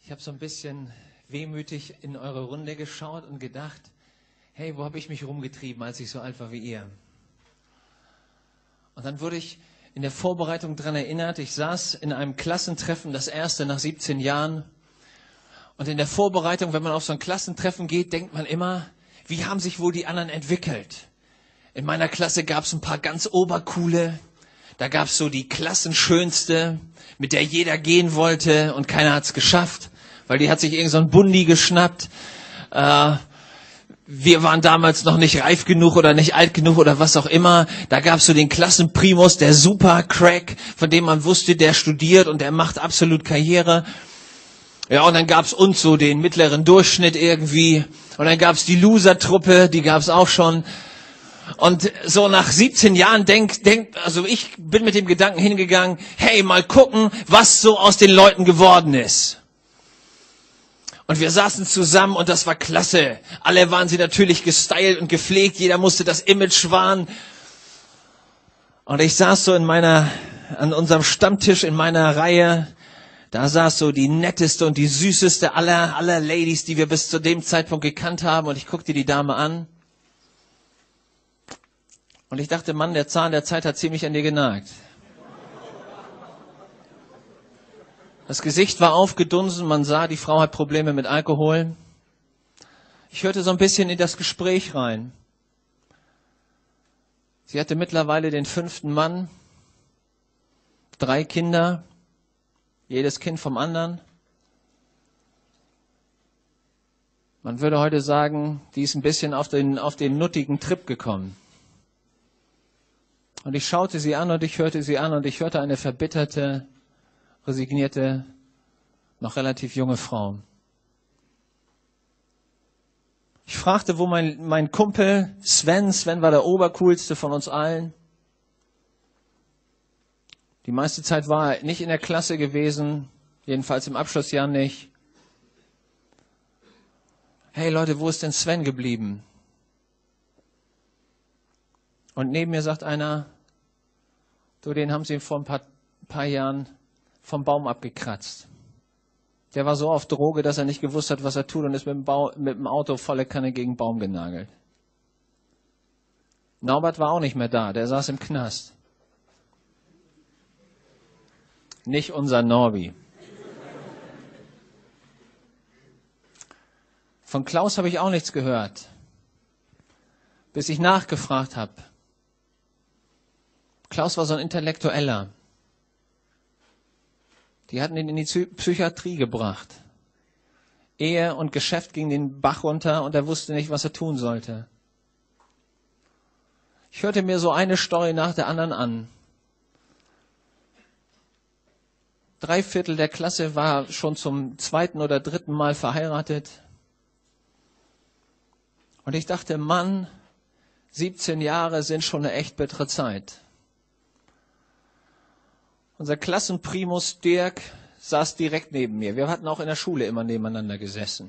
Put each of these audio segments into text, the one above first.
Ich habe so ein bisschen wehmütig in eure Runde geschaut und gedacht, hey, wo habe ich mich rumgetrieben, als ich so alt war wie ihr? Und dann wurde ich in der Vorbereitung daran erinnert, ich saß in einem Klassentreffen, das erste nach 17 Jahren. Und in der Vorbereitung, wenn man auf so ein Klassentreffen geht, denkt man immer, wie haben sich wohl die anderen entwickelt? In meiner Klasse gab es ein paar ganz obercoole. Da gab es so die Klassenschönste, mit der jeder gehen wollte und keiner hat es geschafft, weil die hat sich irgend so ein Bundi geschnappt. Wir waren damals noch nicht reif genug oder nicht alt genug oder was auch immer. Da gab es so den Klassenprimus, der Super-Crack, von dem man wusste, der studiert und der macht absolut Karriere. Ja, und dann gab es uns so den mittleren Durchschnitt irgendwie. Und dann gab es die Loser-Truppe, die gab es auch schon. Und so nach 17 Jahren also ich bin mit dem Gedanken hingegangen, hey, mal gucken, was so aus den Leuten geworden ist. Und wir saßen zusammen und das war klasse. Alle waren sie natürlich gestylt und gepflegt, jeder musste das Image wahren. Und ich saß so an unserem Stammtisch in meiner Reihe, da saß so die netteste und die süßeste aller Ladies, die wir bis zu dem Zeitpunkt gekannt haben. Und ich guckte die Dame an. Und ich dachte, Mann, der Zahn der Zeit hat ziemlich an dir genagt. Das Gesicht war aufgedunsen, man sah, die Frau hat Probleme mit Alkohol. Ich hörte so ein bisschen in das Gespräch rein. Sie hatte mittlerweile den 5. Mann, 3 Kinder, jedes Kind vom anderen. Man würde heute sagen, die ist ein bisschen auf den nuttigen Trip gekommen. Und ich schaute sie an und ich hörte sie an und ich hörte eine verbitterte, resignierte, noch relativ junge Frau. Ich fragte, wo mein Kumpel Sven war der obercoolste von uns allen. Die meiste Zeit war er nicht in der Klasse gewesen, jedenfalls im Abschlussjahr nicht. Hey Leute, wo ist denn Sven geblieben? Und neben mir sagt einer, du, den haben sie vor ein paar Jahren vom Baum abgekratzt. Der war so auf Droge, dass er nicht gewusst hat, was er tut und ist mit dem Auto volle Kanne gegen den Baum genagelt. Norbert war auch nicht mehr da, der saß im Knast. Nicht unser Norbi. Von Klaus habe ich auch nichts gehört, bis ich nachgefragt habe. Klaus war so ein Intellektueller. Die hatten ihn in die Psychiatrie gebracht. Ehe und Geschäft ging den Bach runter und er wusste nicht, was er tun sollte. Ich hörte mir so eine Story nach der anderen an. 3/4 der Klasse war schon zum 2. oder 3. Mal verheiratet. Und ich dachte, Mann, 17 Jahre sind schon eine echt bittere Zeit. Unser Klassenprimus Dirk saß direkt neben mir. Wir hatten auch in der Schule immer nebeneinander gesessen.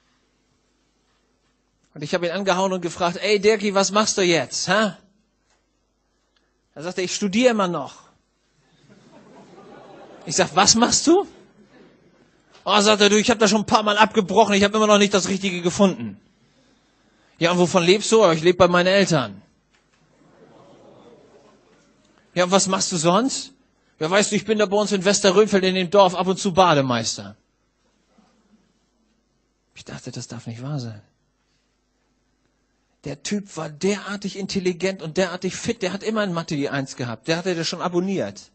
Und ich habe ihn angehauen und gefragt, ey Dirki, was machst du jetzt? Hä? Er sagte, ich studiere immer noch. Ich sag, was machst du? Oh, sagt er, du, ich habe da schon ein paar Mal abgebrochen, ich habe immer noch nicht das Richtige gefunden. Ja, und wovon lebst du? Ich lebe bei meinen Eltern. Ja, und was machst du sonst? Ja, weißt du, ich bin da bei uns in Westerrönfeld in dem Dorf ab und zu Bademeister. Ich dachte, das darf nicht wahr sein. Der Typ war derartig intelligent und derartig fit, der hat immer in Mathe die 1 gehabt. Der hatte das schon abonniert.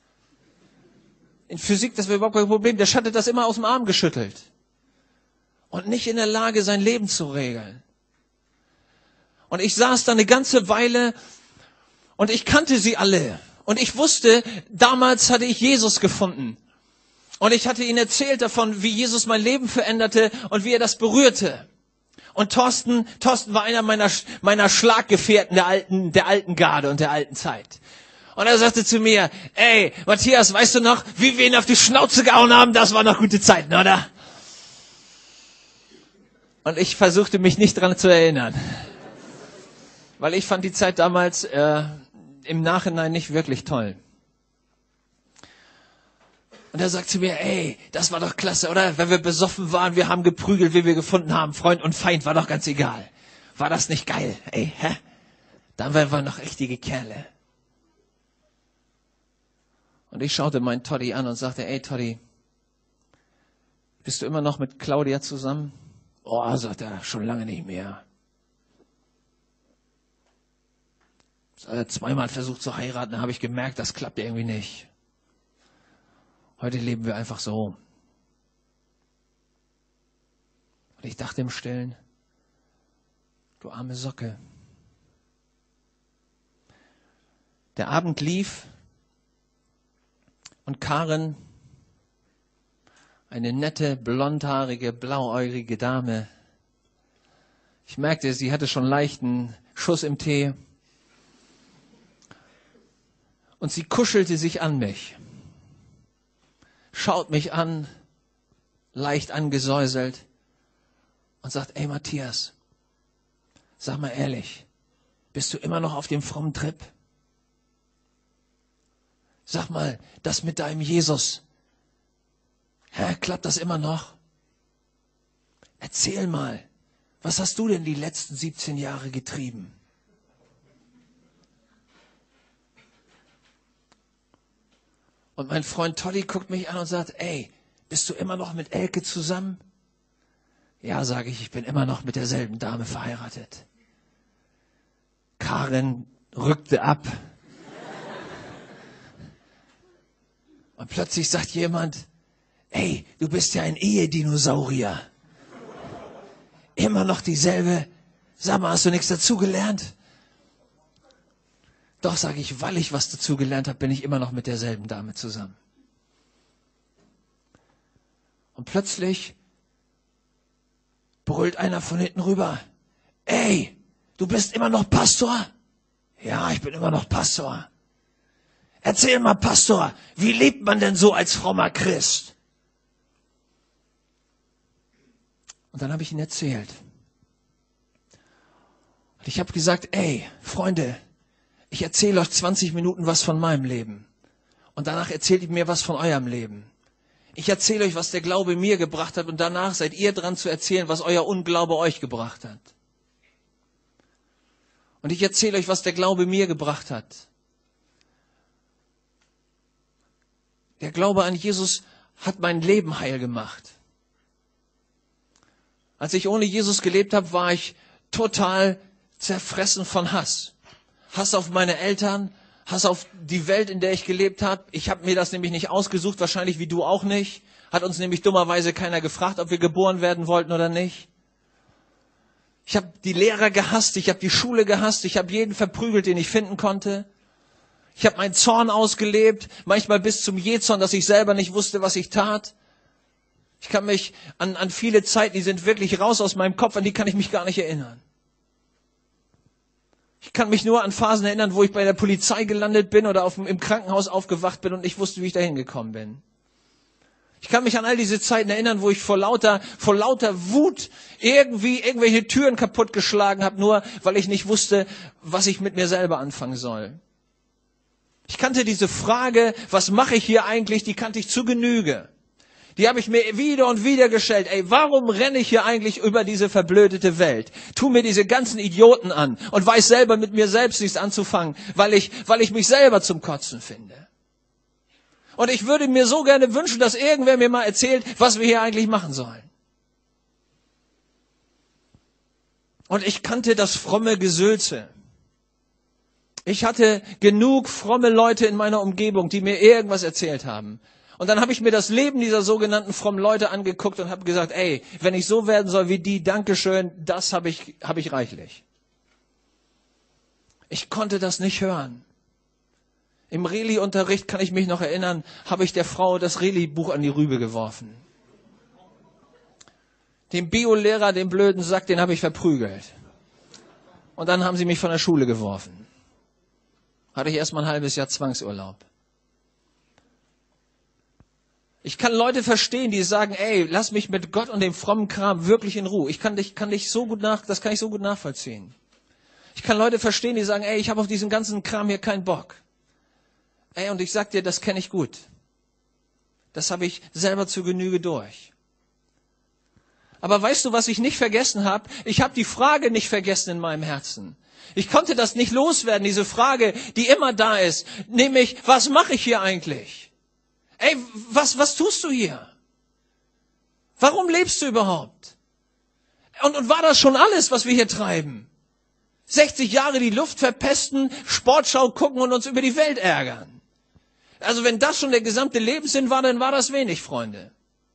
In Physik, das war überhaupt kein Problem, der hatte das immer aus dem Arm geschüttelt. Und nicht in der Lage, sein Leben zu regeln. Und ich saß da eine ganze Weile und ich kannte sie alle. Und ich wusste, damals hatte ich Jesus gefunden. Und ich hatte ihnen erzählt davon, wie Jesus mein Leben veränderte und wie er das berührte. Und Thorsten war einer meiner Schlaggefährten der alten Garde und der alten Zeit. Und er sagte zu mir, ey, Matthias, weißt du noch, wie wir ihn auf die Schnauze gehauen haben? Das waren noch gute Zeiten, oder? Und ich versuchte mich nicht dran zu erinnern. Weil ich fand die Zeit damals im Nachhinein nicht wirklich toll. Und er sagt zu mir, ey, das war doch klasse, oder? Wenn wir besoffen waren, wir haben geprügelt, wie wir gefunden haben. Freund und Feind, war doch ganz egal. War das nicht geil? Ey, hä? Dann waren wir noch richtige Kerle. Und ich schaute meinen Toddy an und sagte, ey Toddy, bist du immer noch mit Claudia zusammen? Oh, sagt er, schon lange nicht mehr. Zweimal versucht zu heiraten, da habe ich gemerkt, das klappt irgendwie nicht. Heute leben wir einfach so. Und ich dachte im Stillen, du arme Socke. Der Abend lief und Karen, eine nette, blondhaarige, blauäugige Dame, ich merkte, sie hatte schon leichten Schuss im Tee und sie kuschelte sich an mich, schaut mich an, leicht angesäuselt und sagt, ey Matthias, sag mal ehrlich, bist du immer noch auf dem frommen Trip? Sag mal, das mit deinem Jesus, klappt das immer noch? Erzähl mal, was hast du denn die letzten 17 Jahre getrieben? Und mein Freund Toddy guckt mich an und sagt, ey, bist du immer noch mit Elke zusammen? Ja, sage ich, ich bin immer noch mit derselben Dame verheiratet. Karen rückte ab. Und plötzlich sagt jemand, ey, du bist ja ein Ehedinosaurier. Immer noch dieselbe. Sag mal, hast du nichts dazugelernt? Doch, sage ich, weil ich was dazugelernt habe, bin ich immer noch mit derselben Dame zusammen. Und plötzlich brüllt einer von hinten rüber, ey, du bist immer noch Pastor? Ja, ich bin immer noch Pastor. Erzähl mal, Pastor, wie lebt man denn so als frommer Christ? Und dann habe ich ihn erzählt. Und ich habe gesagt, ey, Freunde, ich erzähle euch 20 Minuten was von meinem Leben. Und danach erzählt ihr mir was von eurem Leben. Ich erzähle euch, was der Glaube mir gebracht hat. Und danach seid ihr dran zu erzählen, was euer Unglaube euch gebracht hat. Und ich erzähle euch, was der Glaube mir gebracht hat. Der Glaube an Jesus hat mein Leben heil gemacht. Als ich ohne Jesus gelebt habe, war ich total zerfressen von Hass. Hass auf meine Eltern, Hass auf die Welt, in der ich gelebt habe. Ich habe mir das nämlich nicht ausgesucht, wahrscheinlich wie du auch nicht. Hat uns nämlich dummerweise keiner gefragt, ob wir geboren werden wollten oder nicht. Ich habe die Lehrer gehasst, ich habe die Schule gehasst, ich habe jeden verprügelt, den ich finden konnte. Ich habe meinen Zorn ausgelebt, manchmal bis zum Jähzorn, dass ich selber nicht wusste, was ich tat. Ich kann mich an viele Zeiten, die sind wirklich raus aus meinem Kopf, an die kann ich mich gar nicht erinnern. Ich kann mich nur an Phasen erinnern, wo ich bei der Polizei gelandet bin oder im Krankenhaus aufgewacht bin und nicht wusste, wie ich da hingekommen bin. Ich kann mich an all diese Zeiten erinnern, wo ich vor lauter Wut irgendwelche Türen kaputtgeschlagen habe, nur weil ich nicht wusste, was ich mit mir selber anfangen soll. Ich kannte diese Frage, was mache ich hier eigentlich, die kannte ich zu Genüge. Die habe ich mir wieder und wieder gestellt. Ey, warum renne ich hier eigentlich über diese verblödete Welt? Tu mir diese ganzen Idioten an und weiß selber mit mir selbst nichts anzufangen, weil ich mich selber zum Kotzen finde. Und ich würde mir so gerne wünschen, dass irgendwer mir mal erzählt, was wir hier eigentlich machen sollen. Und ich kannte das fromme Gesülze. Ich hatte genug fromme Leute in meiner Umgebung, die mir irgendwas erzählt haben. Und dann habe ich mir das Leben dieser sogenannten frommen Leute angeguckt und habe gesagt, ey, wenn ich so werden soll wie die, Dankeschön, das habe ich reichlich. Ich konnte das nicht hören. Im Reli-Unterricht, kann ich mich noch erinnern, habe ich der Frau das Reli-Buch an die Rübe geworfen. Den Bio-Lehrer, den blöden Sack, den habe ich verprügelt. Und dann haben sie mich von der Schule geworfen. Hatte ich erstmal ein halbes Jahr Zwangsurlaub. Ich kann Leute verstehen, die sagen, ey, lass mich mit Gott und dem frommen Kram wirklich in Ruhe. Das kann ich so gut nachvollziehen. Ich kann Leute verstehen, die sagen, ey, ich habe auf diesen ganzen Kram hier keinen Bock. Ey, und ich sag dir, das kenne ich gut. Das habe ich selber zur Genüge durch. Aber weißt du, was ich nicht vergessen habe? Ich habe die Frage nicht vergessen in meinem Herzen. Ich konnte das nicht loswerden, diese Frage, die immer da ist. Nämlich, was mache ich hier eigentlich? Ey, was tust du hier? Warum lebst du überhaupt? Und war das schon alles, was wir hier treiben? 60 Jahre die Luft verpesten, Sportschau gucken und uns über die Welt ärgern. Also wenn das schon der gesamte Lebenssinn war, dann war das wenig, Freunde.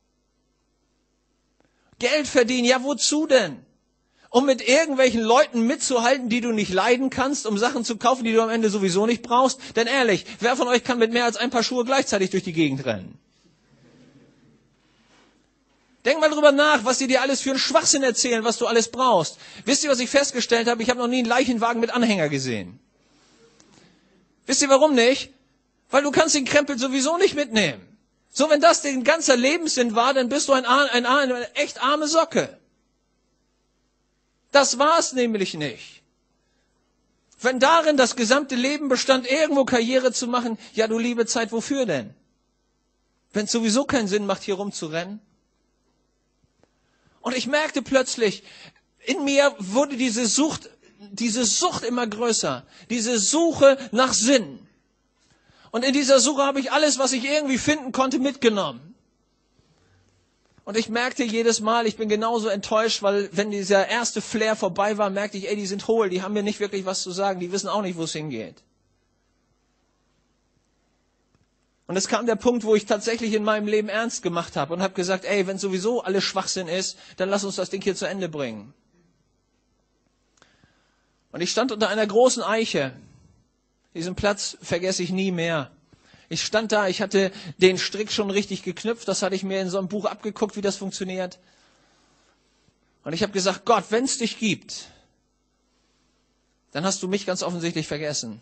Geld verdienen, ja wozu denn? Um mit irgendwelchen Leuten mitzuhalten, die du nicht leiden kannst, um Sachen zu kaufen, die du am Ende sowieso nicht brauchst? Denn ehrlich, wer von euch kann mit mehr als ein Paar Schuhe gleichzeitig durch die Gegend rennen? Denk mal drüber nach, was sie dir alles für einen Schwachsinn erzählen, was du alles brauchst. Wisst ihr, was ich festgestellt habe? Ich habe noch nie einen Leichenwagen mit Anhänger gesehen. Wisst ihr, warum nicht? Weil du kannst den Krempel sowieso nicht mitnehmen. So, wenn das dein ganzer Lebenssinn war, dann bist du eine echt arme Socke. Das war's nämlich nicht. Wenn darin das gesamte Leben bestand, irgendwo Karriere zu machen, ja du liebe Zeit, wofür denn? Wenn es sowieso keinen Sinn macht, hier rumzurennen. Und ich merkte plötzlich, in mir wurde diese Sucht immer größer. Diese Suche nach Sinn. Und in dieser Suche habe ich alles, was ich irgendwie finden konnte, mitgenommen. Und ich merkte jedes Mal, ich bin genauso enttäuscht, weil wenn dieser erste Flair vorbei war, merkte ich, ey, die sind hohl, die haben mir nicht wirklich was zu sagen, die wissen auch nicht, wo es hingeht. Und es kam der Punkt, wo ich tatsächlich in meinem Leben ernst gemacht habe und habe gesagt, ey, wenn sowieso alles Schwachsinn ist, dann lass uns das Ding hier zu Ende bringen. Und ich stand unter einer großen Eiche. Diesen Platz vergesse ich nie mehr. Ich stand da, ich hatte den Strick schon richtig geknüpft, das hatte ich mir in so einem Buch abgeguckt, wie das funktioniert. Und ich habe gesagt, Gott, wenn es dich gibt, dann hast du mich ganz offensichtlich vergessen.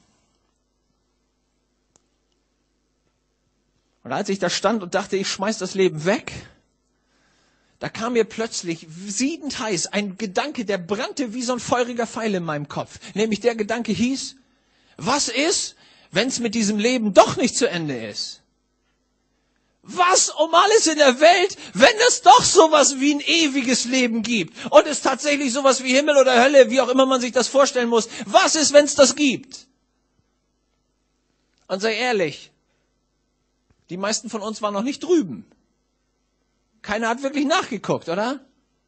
Und als ich da stand und dachte, ich schmeiß das Leben weg, da kam mir plötzlich siedend heiß ein Gedanke, der brannte wie so ein feuriger Pfeil in meinem Kopf. Nämlich der Gedanke hieß, was ist, wenn es mit diesem Leben doch nicht zu Ende ist? Was um alles in der Welt, wenn es doch sowas wie ein ewiges Leben gibt und es tatsächlich sowas wie Himmel oder Hölle, wie auch immer man sich das vorstellen muss, was ist, wenn es das gibt? Und sei ehrlich, die meisten von uns waren noch nicht drüben. Keiner hat wirklich nachgeguckt, oder?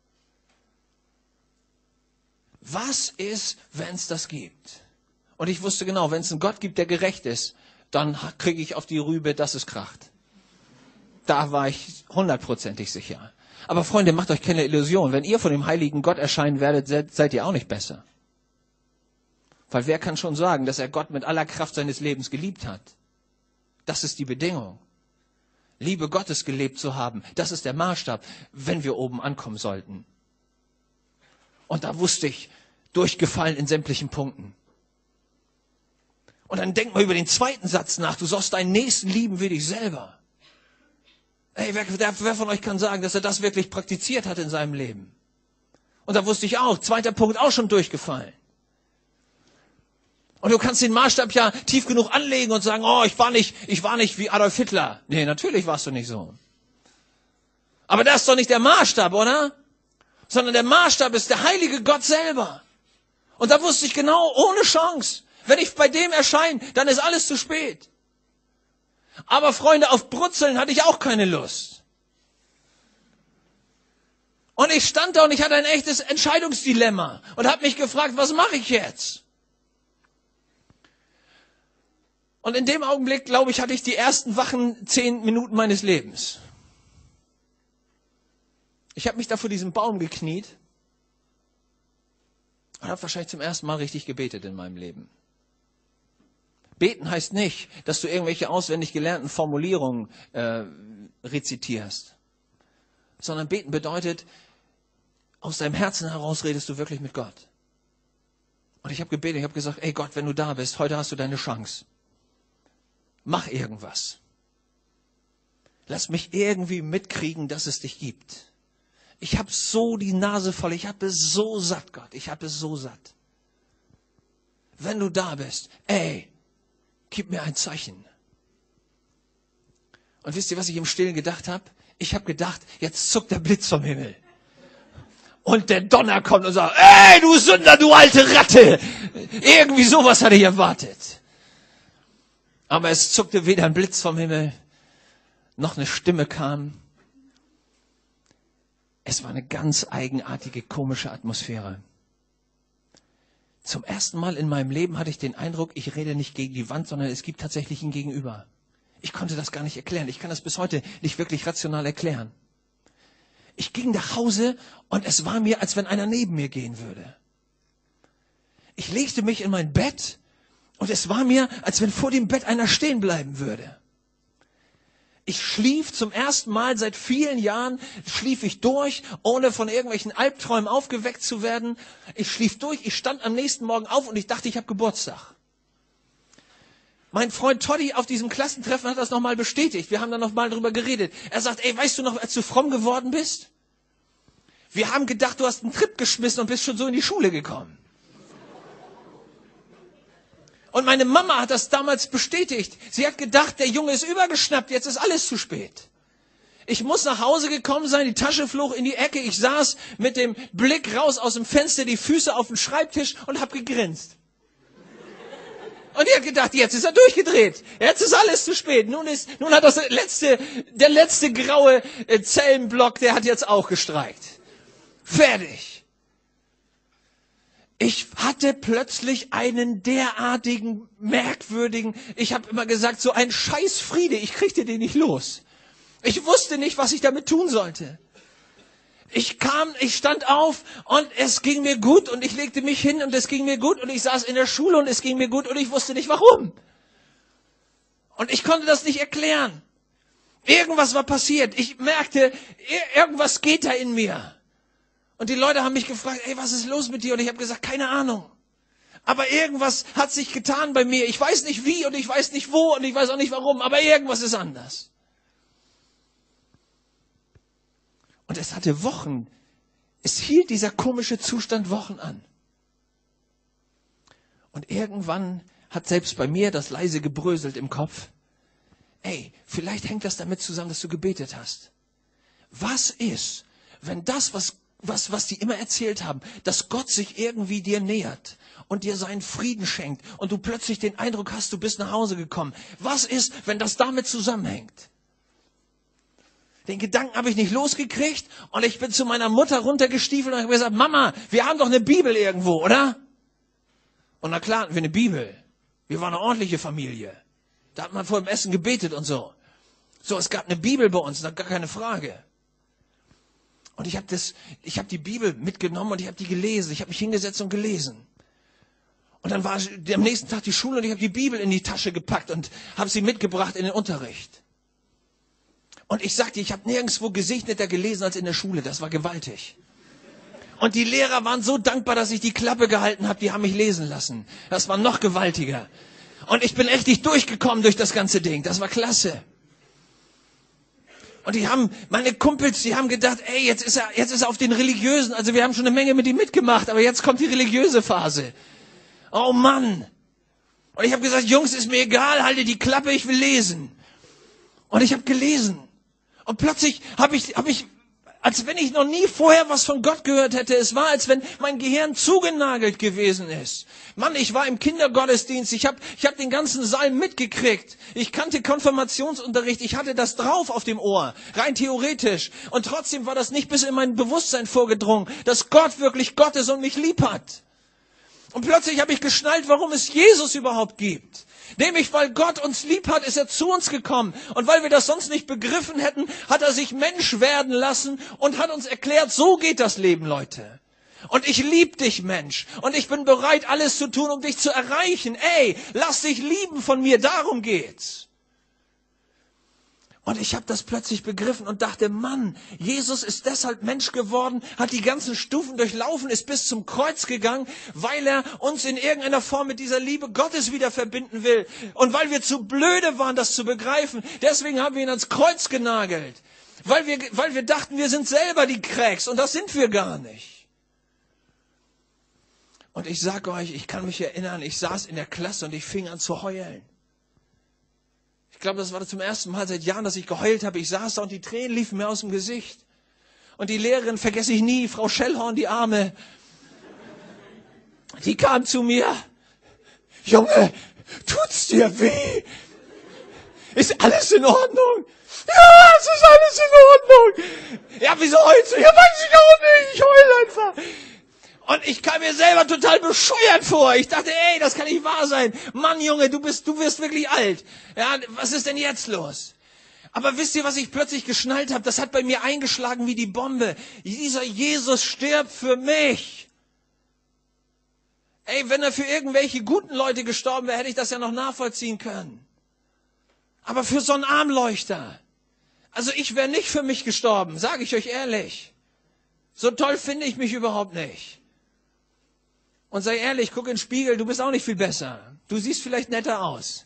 Was ist, wenn es das gibt? Und ich wusste genau, wenn es einen Gott gibt, der gerecht ist, dann kriege ich auf die Rübe, dass es kracht. Da war ich 100%ig sicher. Aber Freunde, macht euch keine Illusion. Wenn ihr von dem heiligen Gott erscheinen werdet, seid ihr auch nicht besser. Weil wer kann schon sagen, dass er Gott mit aller Kraft seines Lebens geliebt hat? Das ist die Bedingung. Liebe Gottes gelebt zu haben, das ist der Maßstab, wenn wir oben ankommen sollten. Und da wusste ich, durchgefallen in sämtlichen Punkten. Und dann denk mal über den zweiten Satz nach. Du sollst deinen Nächsten lieben wie dich selber. Ey, wer von euch kann sagen, dass er das wirklich praktiziert hat in seinem Leben? Und da wusste ich auch, zweiter Punkt auch schon durchgefallen. Und du kannst den Maßstab ja tief genug anlegen und sagen, oh, ich war nicht wie Adolf Hitler. Nee, natürlich warst du nicht so. Aber das ist doch nicht der Maßstab, oder? Sondern der Maßstab ist der heilige Gott selber. Und da wusste ich genau, ohne Chance. Wenn ich bei dem erscheine, dann ist alles zu spät. Aber Freunde, auf Brutzeln hatte ich auch keine Lust. Und ich stand da und ich hatte ein echtes Entscheidungsdilemma und habe mich gefragt, was mache ich jetzt? Und in dem Augenblick, glaube ich, hatte ich die ersten wachen 10 Minuten meines Lebens. Ich habe mich da vor diesem Baum gekniet und habe wahrscheinlich zum ersten Mal richtig gebetet in meinem Leben. Beten heißt nicht, dass du irgendwelche auswendig gelernten Formulierungen rezitierst, sondern beten bedeutet, aus deinem Herzen heraus redest du wirklich mit Gott. Und ich habe gebetet, ich habe gesagt, ey Gott, wenn du da bist, heute hast du deine Chance. Mach irgendwas. Lass mich irgendwie mitkriegen, dass es dich gibt. Ich habe so die Nase voll, ich habe es so satt, Gott, ich habe es so satt. Wenn du da bist, ey, gib mir ein Zeichen. Und wisst ihr, was ich im Stillen gedacht habe? Ich habe gedacht, jetzt zuckt der Blitz vom Himmel. Und der Donner kommt und sagt, ey, du Sünder, du alte Ratte. Irgendwie sowas hatte ich erwartet. Aber es zuckte weder ein Blitz vom Himmel, noch eine Stimme kam. Es war eine ganz eigenartige, komische Atmosphäre. Zum ersten Mal in meinem Leben hatte ich den Eindruck, ich rede nicht gegen die Wand, sondern es gibt tatsächlich ein Gegenüber. Ich konnte das gar nicht erklären. Ich kann das bis heute nicht wirklich rational erklären. Ich ging nach Hause und es war mir, als wenn einer neben mir gehen würde. Ich legte mich in mein Bett und es war mir, als wenn vor dem Bett einer stehen bleiben würde. Ich schlief zum ersten Mal seit vielen Jahren, schlief ich durch, ohne von irgendwelchen Albträumen aufgeweckt zu werden. Ich schlief durch, ich stand am nächsten Morgen auf und ich dachte, ich habe Geburtstag. Mein Freund Toddy auf diesem Klassentreffen hat das nochmal bestätigt. Wir haben da nochmal drüber geredet. Er sagt, ey, weißt du noch, als du fromm geworden bist? Wir haben gedacht, du hast einen Trip geschmissen und bist schon so in die Schule gekommen. Und meine Mama hat das damals bestätigt. Sie hat gedacht, der Junge ist übergeschnappt, jetzt ist alles zu spät. Ich muss nach Hause gekommen sein, die Tasche flog in die Ecke. Ich saß mit dem Blick raus aus dem Fenster, die Füße auf dem Schreibtisch und habe gegrinst. Und die hat gedacht, jetzt ist er durchgedreht. Jetzt ist alles zu spät. Nun hat der letzte graue Zellenblock, der hat jetzt auch gestreikt. Fertig. Ich hatte plötzlich einen derartigen, merkwürdigen, ich habe immer gesagt, so einen Scheißfriede, ich kriegte den nicht los. Ich wusste nicht, was ich damit tun sollte. Ich stand auf und es ging mir gut und ich legte mich hin und es ging mir gut und ich saß in der Schule und es ging mir gut und ich wusste nicht warum. Und ich konnte das nicht erklären. Irgendwas war passiert. Ich merkte, irgendwas geht da in mir. Und die Leute haben mich gefragt, ey, was ist los mit dir? Und ich habe gesagt, keine Ahnung. Aber irgendwas hat sich getan bei mir. Ich weiß nicht wie und ich weiß nicht wo und ich weiß auch nicht warum, aber irgendwas ist anders. Und es hatte Wochen, es hielt dieser komische Zustand Wochen an. Und irgendwann hat selbst bei mir das leise gebröselt im Kopf. Ey, vielleicht hängt das damit zusammen, dass du gebetet hast. Was ist, wenn das, was die immer erzählt haben, dass Gott sich irgendwie dir nähert und dir seinen Frieden schenkt und du plötzlich den Eindruck hast, du bist nach Hause gekommen. Was ist, wenn das damit zusammenhängt? Den Gedanken habe ich nicht losgekriegt und ich bin zu meiner Mutter runtergestiefelt und habe gesagt, Mama, wir haben doch eine Bibel irgendwo, oder? Und na klar hatten wir eine Bibel. Wir waren eine ordentliche Familie. Da hat man vor dem Essen gebetet und so. So, es gab eine Bibel bei uns, gar keine Frage. Und ich habe die Bibel mitgenommen und ich habe die gelesen. Ich habe mich hingesetzt und gelesen. Und dann war am nächsten Tag die Schule und ich habe die Bibel in die Tasche gepackt und habe sie mitgebracht in den Unterricht. Und ich sagte, ich habe nirgendwo gesegneter gelesen als in der Schule. Das war gewaltig. Und die Lehrer waren so dankbar, dass ich die Klappe gehalten habe. Die haben mich lesen lassen. Das war noch gewaltiger. Und ich bin richtig durchgekommen durch das ganze Ding. Das war klasse. Und meine Kumpels, die haben gedacht, ey, jetzt ist er auf den Religiösen. Also wir haben schon eine Menge mit ihm mitgemacht, aber jetzt kommt die religiöse Phase. Oh Mann. Und ich habe gesagt, Jungs, ist mir egal, halte die Klappe, ich will lesen. Und ich habe gelesen. Und plötzlich habe ich, als wenn ich noch nie vorher was von Gott gehört hätte. Es war, als wenn mein Gehirn zugenagelt gewesen ist. Mann, ich war im Kindergottesdienst. Ich hab den ganzen Psalm mitgekriegt. Ich kannte Konfirmationsunterricht. Ich hatte das drauf auf dem Ohr. Rein theoretisch. Und trotzdem war das nicht bis in mein Bewusstsein vorgedrungen, dass Gott wirklich Gott ist und mich lieb hat. Und plötzlich habe ich geschnallt, warum es Jesus überhaupt gibt. Nämlich, weil Gott uns lieb hat, ist er zu uns gekommen. Und weil wir das sonst nicht begriffen hätten, hat er sich Mensch werden lassen und hat uns erklärt, so geht das Leben, Leute. Und ich lieb dich, Mensch. Und ich bin bereit, alles zu tun, um dich zu erreichen. Ey, lass dich lieben von mir, darum geht's. Und ich habe das plötzlich begriffen und dachte, Mann, Jesus ist deshalb Mensch geworden, hat die ganzen Stufen durchlaufen, ist bis zum Kreuz gegangen, weil er uns in irgendeiner Form mit dieser Liebe Gottes wieder verbinden will. Und weil wir zu blöde waren, das zu begreifen, deswegen haben wir ihn ans Kreuz genagelt. Weil wir dachten, wir sind selber die Cracks und das sind wir gar nicht. Und ich sage euch, ich kann mich erinnern, ich saß in der Klasse und ich fing an zu heulen. Ich glaube, das war zum ersten Mal seit Jahren, dass ich geheult habe. Ich saß da und die Tränen liefen mir aus dem Gesicht. Und die Lehrerin vergesse ich nie, Frau Schellhorn, die Arme, die kam zu mir. Junge, tut's dir weh? Ist alles in Ordnung? Ja, es ist alles in Ordnung. Ja, wieso heulst du? Ja, weiß ich auch nicht. Ich heul einfach. Und ich kam mir selber total bescheuert vor. Ich dachte, ey, das kann nicht wahr sein. Mann, Junge, du wirst wirklich alt. Ja, was ist denn jetzt los? Aber wisst ihr, was ich plötzlich geschnallt habe? Das hat bei mir eingeschlagen wie die Bombe. Dieser Jesus stirbt für mich. Ey, wenn er für irgendwelche guten Leute gestorben wäre, hätte ich das ja noch nachvollziehen können. Aber für so einen Armleuchter. Also ich wäre nicht für mich gestorben, sage ich euch ehrlich. So toll finde ich mich überhaupt nicht. Und sei ehrlich, guck in den Spiegel, du bist auch nicht viel besser. Du siehst vielleicht netter aus.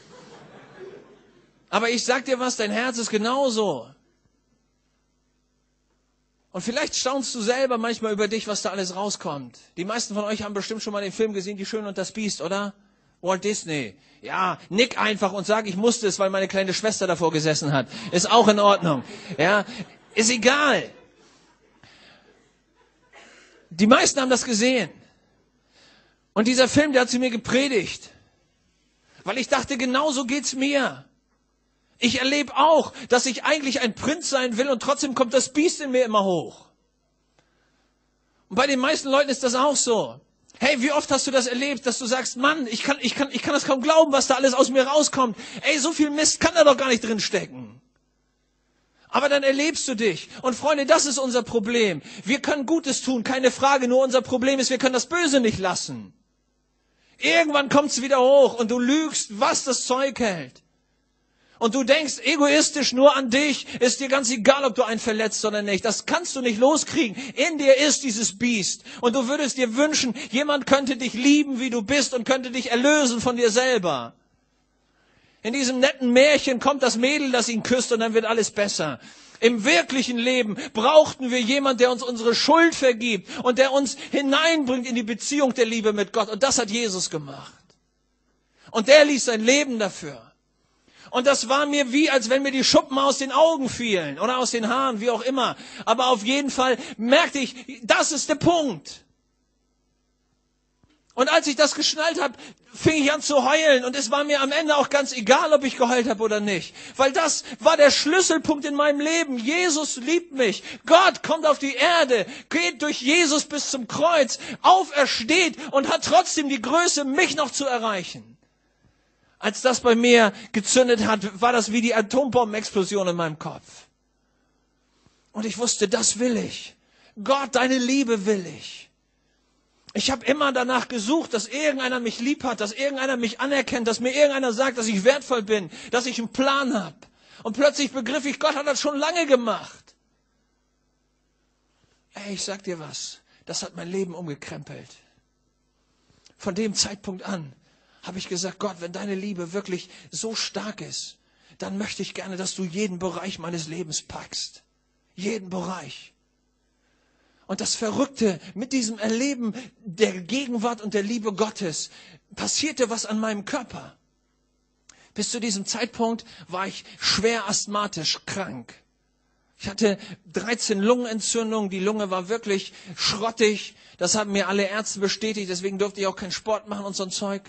Aber ich sag dir was, dein Herz ist genauso. Und vielleicht staunst du selber manchmal über dich, was da alles rauskommt. Die meisten von euch haben bestimmt schon mal den Film gesehen, Die Schöne und das Biest, oder? Walt Disney. Ja, nick einfach und sag, ich musste es, weil meine kleine Schwester davor gesessen hat. Ist auch in Ordnung. Ja, ist egal. Die meisten haben das gesehen. Und dieser Film, der hat zu mir gepredigt. Weil ich dachte, genau so geht's mir. Ich erlebe auch, dass ich eigentlich ein Prinz sein will und trotzdem kommt das Biest in mir immer hoch. Und bei den meisten Leuten ist das auch so. Hey, wie oft hast du das erlebt, dass du sagst, Mann, ich kann das kaum glauben, was da alles aus mir rauskommt. Ey, so viel Mist kann da doch gar nicht drin stecken. Aber dann erlebst du dich. Und Freunde, das ist unser Problem. Wir können Gutes tun, keine Frage. Nur unser Problem ist, wir können das Böse nicht lassen. Irgendwann kommt's wieder hoch und du lügst, was das Zeug hält. Und du denkst egoistisch nur an dich, ist dir ganz egal, ob du einen verletzt oder nicht. Das kannst du nicht loskriegen. In dir ist dieses Biest. Und du würdest dir wünschen, jemand könnte dich lieben, wie du bist und könnte dich erlösen von dir selber. In diesem netten Märchen kommt das Mädel, das ihn küsst und dann wird alles besser. Im wirklichen Leben brauchten wir jemanden, der uns unsere Schuld vergibt und der uns hineinbringt in die Beziehung der Liebe mit Gott. Und das hat Jesus gemacht. Und der ließ sein Leben dafür. Und das war mir wie, als wenn mir die Schuppen aus den Augen fielen oder aus den Haaren, wie auch immer. Aber auf jeden Fall merkte ich, das ist der Punkt. Und als ich das geschnallt habe, fing ich an zu heulen. Und es war mir am Ende auch ganz egal, ob ich geheult habe oder nicht. Weil das war der Schlüsselpunkt in meinem Leben. Jesus liebt mich. Gott kommt auf die Erde, geht durch Jesus bis zum Kreuz, aufersteht und hat trotzdem die Größe, mich noch zu erreichen. Als das bei mir gezündet hat, war das wie die Atombombenexplosion in meinem Kopf. Und ich wusste, das will ich. Gott, deine Liebe will ich. Ich habe immer danach gesucht, dass irgendeiner mich lieb hat, dass irgendeiner mich anerkennt, dass mir irgendeiner sagt, dass ich wertvoll bin, dass ich einen Plan habe. Und plötzlich begriff ich, Gott hat das schon lange gemacht. Ey, ich sag dir was, das hat mein Leben umgekrempelt. Von dem Zeitpunkt an habe ich gesagt, Gott, wenn deine Liebe wirklich so stark ist, dann möchte ich gerne, dass du jeden Bereich meines Lebens packst. Jeden Bereich. Und das Verrückte mit diesem Erleben der Gegenwart und der Liebe Gottes passierte was an meinem Körper. Bis zu diesem Zeitpunkt war ich schwer asthmatisch krank. Ich hatte 13 Lungenentzündungen, die Lunge war wirklich schrottig. Das haben mir alle Ärzte bestätigt, deswegen durfte ich auch keinen Sport machen und so ein Zeug.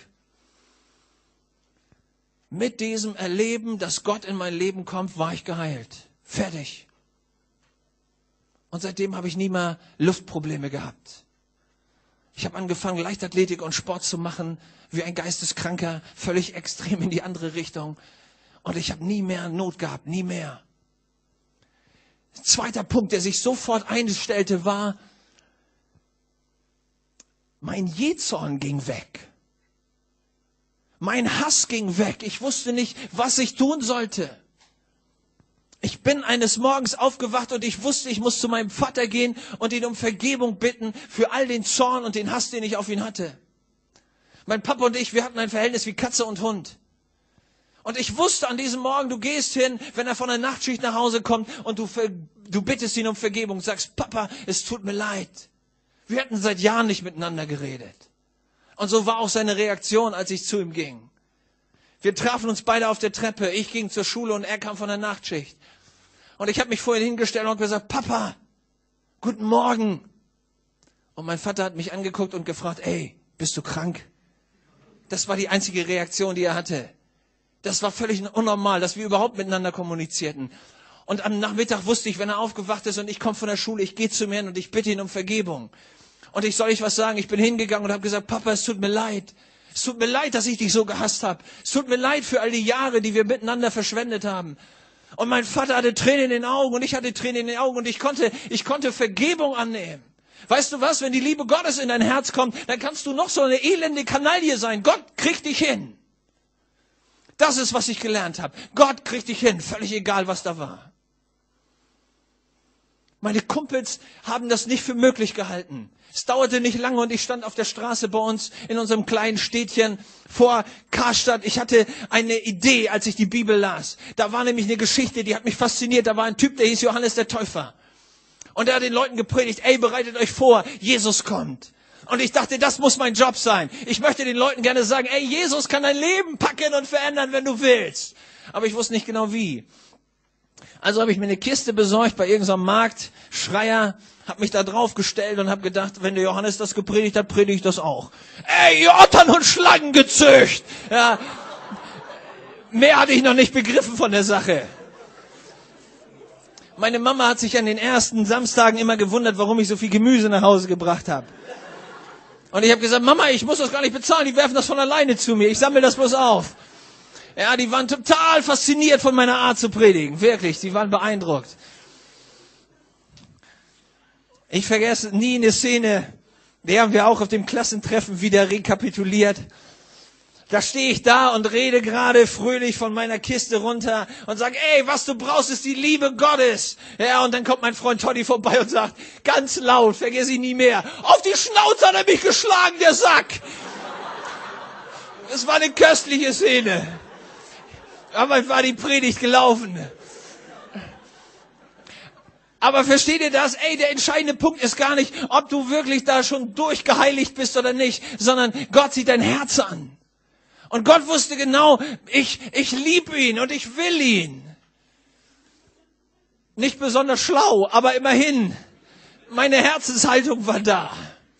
Mit diesem Erleben, dass Gott in mein Leben kommt, war ich geheilt. Fertig. Und seitdem habe ich nie mehr Luftprobleme gehabt. Ich habe angefangen, Leichtathletik und Sport zu machen, wie ein Geisteskranker, völlig extrem in die andere Richtung. Und ich habe nie mehr Not gehabt, nie mehr. Zweiter Punkt, der sich sofort einstellte, war, mein Jähzorn ging weg. Mein Hass ging weg. Ich wusste nicht, was ich tun sollte. Ich bin eines Morgens aufgewacht und ich wusste, ich muss zu meinem Vater gehen und ihn um Vergebung bitten für all den Zorn und den Hass, den ich auf ihn hatte. Mein Papa und ich, wir hatten ein Verhältnis wie Katze und Hund. Und ich wusste an diesem Morgen, du gehst hin, wenn er von der Nachtschicht nach Hause kommt und du bittest ihn um Vergebung, sagst, Papa, es tut mir leid. Wir hatten seit Jahren nicht miteinander geredet. Und so war auch seine Reaktion, als ich zu ihm ging. Wir trafen uns beide auf der Treppe. Ich ging zur Schule und er kam von der Nachtschicht. Und ich habe mich vorhin hingestellt und gesagt, Papa, guten Morgen. Und mein Vater hat mich angeguckt und gefragt, ey, bist du krank? Das war die einzige Reaktion, die er hatte. Das war völlig unnormal, dass wir überhaupt miteinander kommunizierten. Und am Nachmittag wusste ich, wenn er aufgewacht ist und ich komme von der Schule, ich gehe zu ihm hin und ich bitte ihn um Vergebung. Und ich soll euch was sagen, ich bin hingegangen und habe gesagt, Papa, es tut mir leid. Es tut mir leid, dass ich dich so gehasst habe. Es tut mir leid für all die Jahre, die wir miteinander verschwendet haben. Und mein Vater hatte Tränen in den Augen und ich hatte Tränen in den Augen und ich konnte Vergebung annehmen. Weißt du was, wenn die Liebe Gottes in dein Herz kommt, dann kannst du noch so eine elende Kanaille sein. Gott kriegt dich hin. Das ist, was ich gelernt habe. Gott kriegt dich hin, völlig egal, was da war. Meine Kumpels haben das nicht für möglich gehalten. Es dauerte nicht lange und ich stand auf der Straße bei uns in unserem kleinen Städtchen vor Karstadt. Ich hatte eine Idee, als ich die Bibel las. Da war nämlich eine Geschichte, die hat mich fasziniert. Da war ein Typ, der hieß Johannes der Täufer. Und er hat den Leuten gepredigt, ey, bereitet euch vor, Jesus kommt. Und ich dachte, das muss mein Job sein. Ich möchte den Leuten gerne sagen, ey, Jesus kann dein Leben packen und verändern, wenn du willst. Aber ich wusste nicht genau wie. Also habe ich mir eine Kiste besorgt bei irgendeinem Marktschreier, habe mich da drauf gestellt und habe gedacht, wenn der Johannes das gepredigt hat, predige ich das auch. Ey, Ottern und Schlangen gezücht! Ja, mehr hatte ich noch nicht begriffen von der Sache. Meine Mama hat sich an den ersten Samstagen immer gewundert, warum ich so viel Gemüse nach Hause gebracht habe. Und ich habe gesagt, Mama, ich muss das gar nicht bezahlen, die werfen das von alleine zu mir, ich sammle das bloß auf. Ja, die waren total fasziniert von meiner Art zu predigen, wirklich, die waren beeindruckt. Ich vergesse nie eine Szene, die haben wir auch auf dem Klassentreffen wieder rekapituliert. Da stehe ich da und rede gerade fröhlich von meiner Kiste runter und sage, ey, was du brauchst, ist die Liebe Gottes. Ja, und dann kommt mein Freund Toddy vorbei und sagt, ganz laut, vergesse ich nie mehr, auf die Schnauze hat er mich geschlagen, der Sack. Es war eine köstliche Szene. Aber war die Predigt gelaufen. Aber versteht ihr das? Ey, der entscheidende Punkt ist gar nicht, ob du wirklich da schon durchgeheiligt bist oder nicht, sondern Gott sieht dein Herz an. Und Gott wusste genau, ich liebe ihn und ich will ihn. Nicht besonders schlau, aber immerhin, meine Herzenshaltung war da.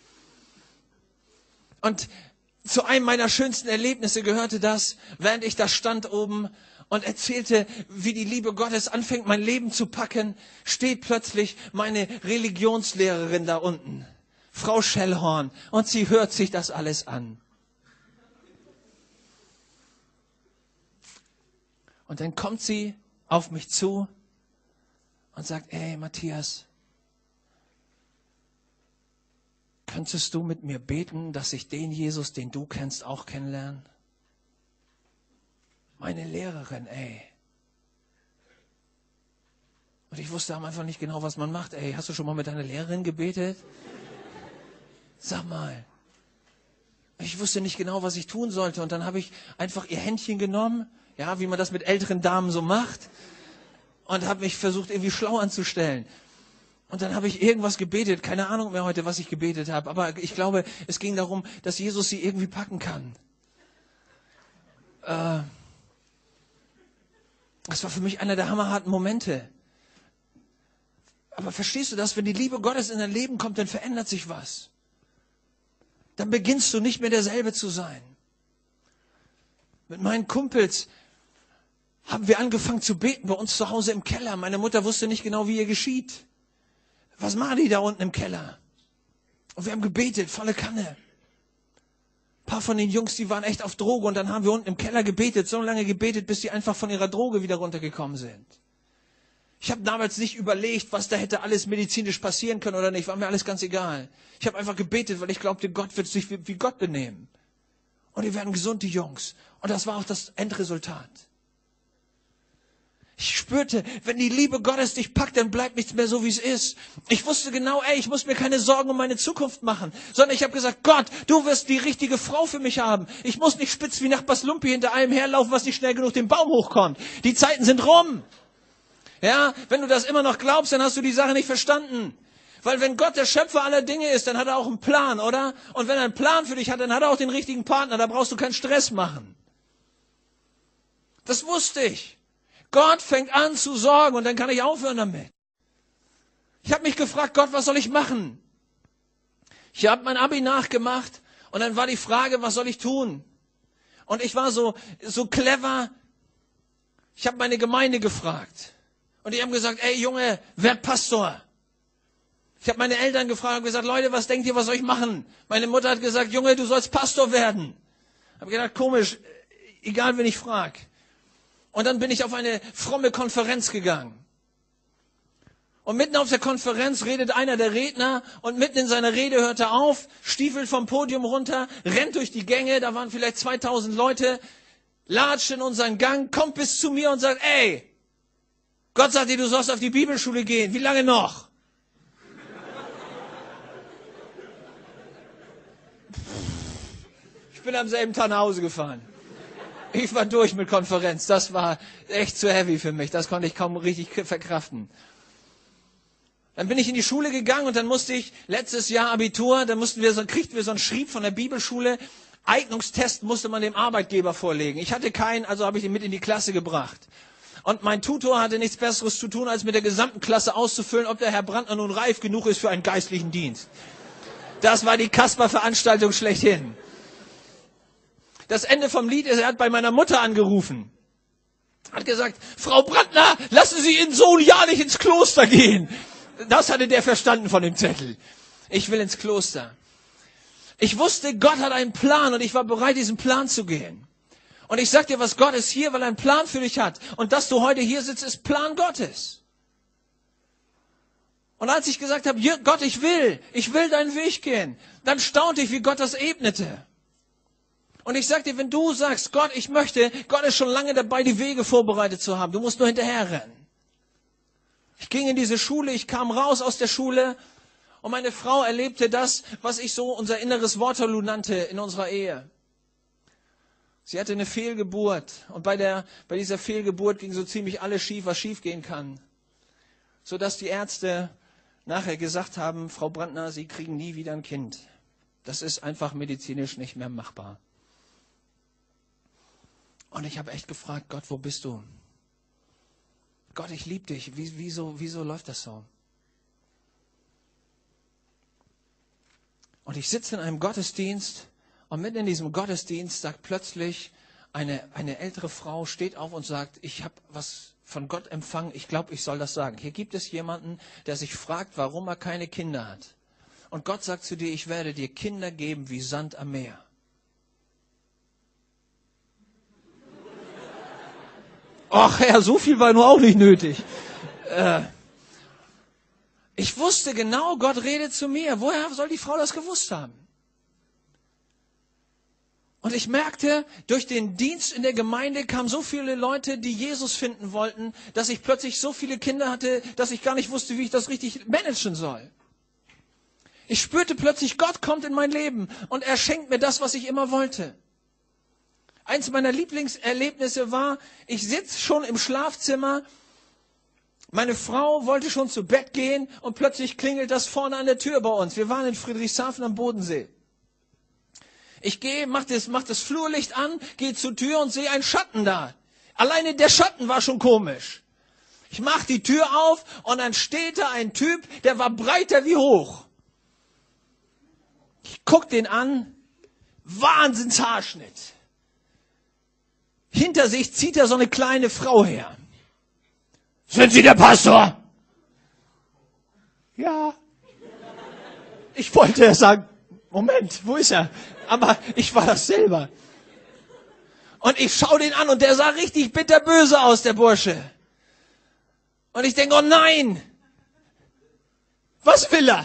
Und zu einem meiner schönsten Erlebnisse gehörte das, während ich da stand oben und erzählte, wie die Liebe Gottes anfängt, mein Leben zu packen, steht plötzlich meine Religionslehrerin da unten, Frau Schellhorn, und sie hört sich das alles an. Und dann kommt sie auf mich zu und sagt, ey Matthias, könntest du mit mir beten, dass ich den Jesus, den du kennst, auch kennenlerne? Meine Lehrerin, ey. Und ich wusste am Anfang nicht genau, was man macht. Ey, hast du schon mal mit deiner Lehrerin gebetet? Sag mal. Ich wusste nicht genau, was ich tun sollte. Und dann habe ich einfach ihr Händchen genommen, ja, wie man das mit älteren Damen so macht, und habe mich versucht, irgendwie schlau anzustellen. Und dann habe ich irgendwas gebetet, keine Ahnung mehr heute, was ich gebetet habe, aber ich glaube, es ging darum, dass Jesus sie irgendwie packen kann. Das war für mich einer der hammerharten Momente. Aber verstehst du das? Wenn die Liebe Gottes in dein Leben kommt, dann verändert sich was. Dann beginnst du nicht mehr derselbe zu sein. Mit meinen Kumpels haben wir angefangen zu beten bei uns zu Hause im Keller. Meine Mutter wusste nicht genau, wie ihr geschieht. Was machen die da unten im Keller? Und wir haben gebetet, volle Kanne. Ein paar von den Jungs, die waren echt auf Droge und dann haben wir unten im Keller gebetet, so lange gebetet, bis die einfach von ihrer Droge wieder runtergekommen sind. Ich habe damals nicht überlegt, was da hätte alles medizinisch passieren können oder nicht, war mir alles ganz egal. Ich habe einfach gebetet, weil ich glaubte, Gott wird sich wie Gott benehmen. Und die werden gesund, die Jungs. Und das war auch das Endresultat. Ich spürte, wenn die Liebe Gottes dich packt, dann bleibt nichts mehr so, wie es ist. Ich wusste genau, ey, ich muss mir keine Sorgen um meine Zukunft machen. Sondern ich habe gesagt, Gott, du wirst die richtige Frau für mich haben. Ich muss nicht spitz wie Nachbars Lumpi hinter allem herlaufen, was nicht schnell genug den Baum hochkommt. Die Zeiten sind rum. Ja, wenn du das immer noch glaubst, dann hast du die Sache nicht verstanden. Weil wenn Gott der Schöpfer aller Dinge ist, dann hat er auch einen Plan, oder? Und wenn er einen Plan für dich hat, dann hat er auch den richtigen Partner. Da brauchst du keinen Stress machen. Das wusste ich. Gott fängt an zu sorgen und dann kann ich aufhören damit. Ich habe mich gefragt, Gott, was soll ich machen? Ich habe mein Abi nachgemacht und dann war die Frage, was soll ich tun? Und ich war so clever. Ich habe meine Gemeinde gefragt. Und die haben gesagt, ey Junge, werd Pastor. Ich habe meine Eltern gefragt und gesagt, Leute, was denkt ihr, was soll ich machen? Meine Mutter hat gesagt, Junge, du sollst Pastor werden. Ich habe gedacht, komisch, egal wen ich frag. Und dann bin ich auf eine fromme Konferenz gegangen. Und mitten auf der Konferenz redet einer der Redner und mitten in seiner Rede hört er auf, stiefelt vom Podium runter, rennt durch die Gänge, da waren vielleicht 2000 Leute, latscht in unseren Gang, kommt bis zu mir und sagt, ey, Gott sagt dir, du sollst auf die Bibelschule gehen, wie lange noch? Ich bin am selben Tag nach Hause gefahren. Ich war durch mit Konferenz, das war echt zu heavy für mich, das konnte ich kaum richtig verkraften. Dann bin ich in die Schule gegangen und dann musste ich letztes Jahr Abitur, dann kriegten wir so einen Schrieb von der Bibelschule, Eignungstest musste man dem Arbeitgeber vorlegen. Ich hatte keinen, also habe ich ihn mit in die Klasse gebracht. Und mein Tutor hatte nichts Besseres zu tun, als mit der gesamten Klasse auszufüllen, ob der Herr Brandner nun reif genug ist für einen geistlichen Dienst. Das war die Kasper-Veranstaltung schlechthin. Das Ende vom Lied ist, er hat bei meiner Mutter angerufen. Hat gesagt, Frau Brandner, lassen Sie Ihren Sohn ja nicht ins Kloster gehen. Das hatte der verstanden von dem Zettel. Ich will ins Kloster. Ich wusste, Gott hat einen Plan und ich war bereit, diesen Plan zu gehen. Und ich sag dir was, Gott ist hier, weil er einen Plan für dich hat. Und dass du heute hier sitzt, ist Plan Gottes. Und als ich gesagt habe, Gott, ich will deinen Weg gehen, dann staunte ich, wie Gott das ebnete. Und ich sag dir, wenn du sagst, Gott, ich möchte, Gott ist schon lange dabei, die Wege vorbereitet zu haben. Du musst nur hinterher rennen. Ich ging in diese Schule, ich kam raus aus der Schule und meine Frau erlebte das, was ich so unser inneres Waterloo nannte in unserer Ehe. Sie hatte eine Fehlgeburt und bei dieser Fehlgeburt ging so ziemlich alles schief, was schief gehen kann. Sodass die Ärzte nachher gesagt haben, Frau Brandner, Sie kriegen nie wieder ein Kind. Das ist einfach medizinisch nicht mehr machbar. Und ich habe echt gefragt, Gott, wo bist du? Gott, ich liebe dich. Wieso läuft das so? Und ich sitze in einem Gottesdienst und mitten in diesem Gottesdienst sagt plötzlich eine ältere Frau, steht auf und sagt, ich habe was von Gott empfangen, ich glaube, ich soll das sagen. Hier gibt es jemanden, der sich fragt, warum er keine Kinder hat. Und Gott sagt zu dir, ich werde dir Kinder geben wie Sand am Meer. Ach Herr, so viel war nur auch nicht nötig. Ich wusste genau, Gott redet zu mir. Woher soll die Frau das gewusst haben? Und ich merkte, durch den Dienst in der Gemeinde kamen so viele Leute, die Jesus finden wollten, dass ich plötzlich so viele Kinder hatte, dass ich gar nicht wusste, wie ich das richtig managen soll. Ich spürte plötzlich, Gott kommt in mein Leben und er schenkt mir das, was ich immer wollte. Eins meiner Lieblingserlebnisse war, ich sitze schon im Schlafzimmer, meine Frau wollte schon zu Bett gehen und plötzlich klingelt das vorne an der Tür bei uns. Wir waren in Friedrichshafen am Bodensee. Ich gehe, mach das Flurlicht an, gehe zur Tür und sehe einen Schatten da. Alleine der Schatten war schon komisch. Ich mach die Tür auf und dann steht da ein Typ, der war breiter wie hoch. Ich guck den an, Wahnsinnshaarschnitt. Hinter sich zieht er so eine kleine Frau her. Sind Sie der Pastor? Ja. Ich wollte sagen, Moment, wo ist er? Aber ich war das selber. Und ich schaue den an und der sah richtig bitterböse aus, der Bursche. Und ich denke, oh nein! Was will er?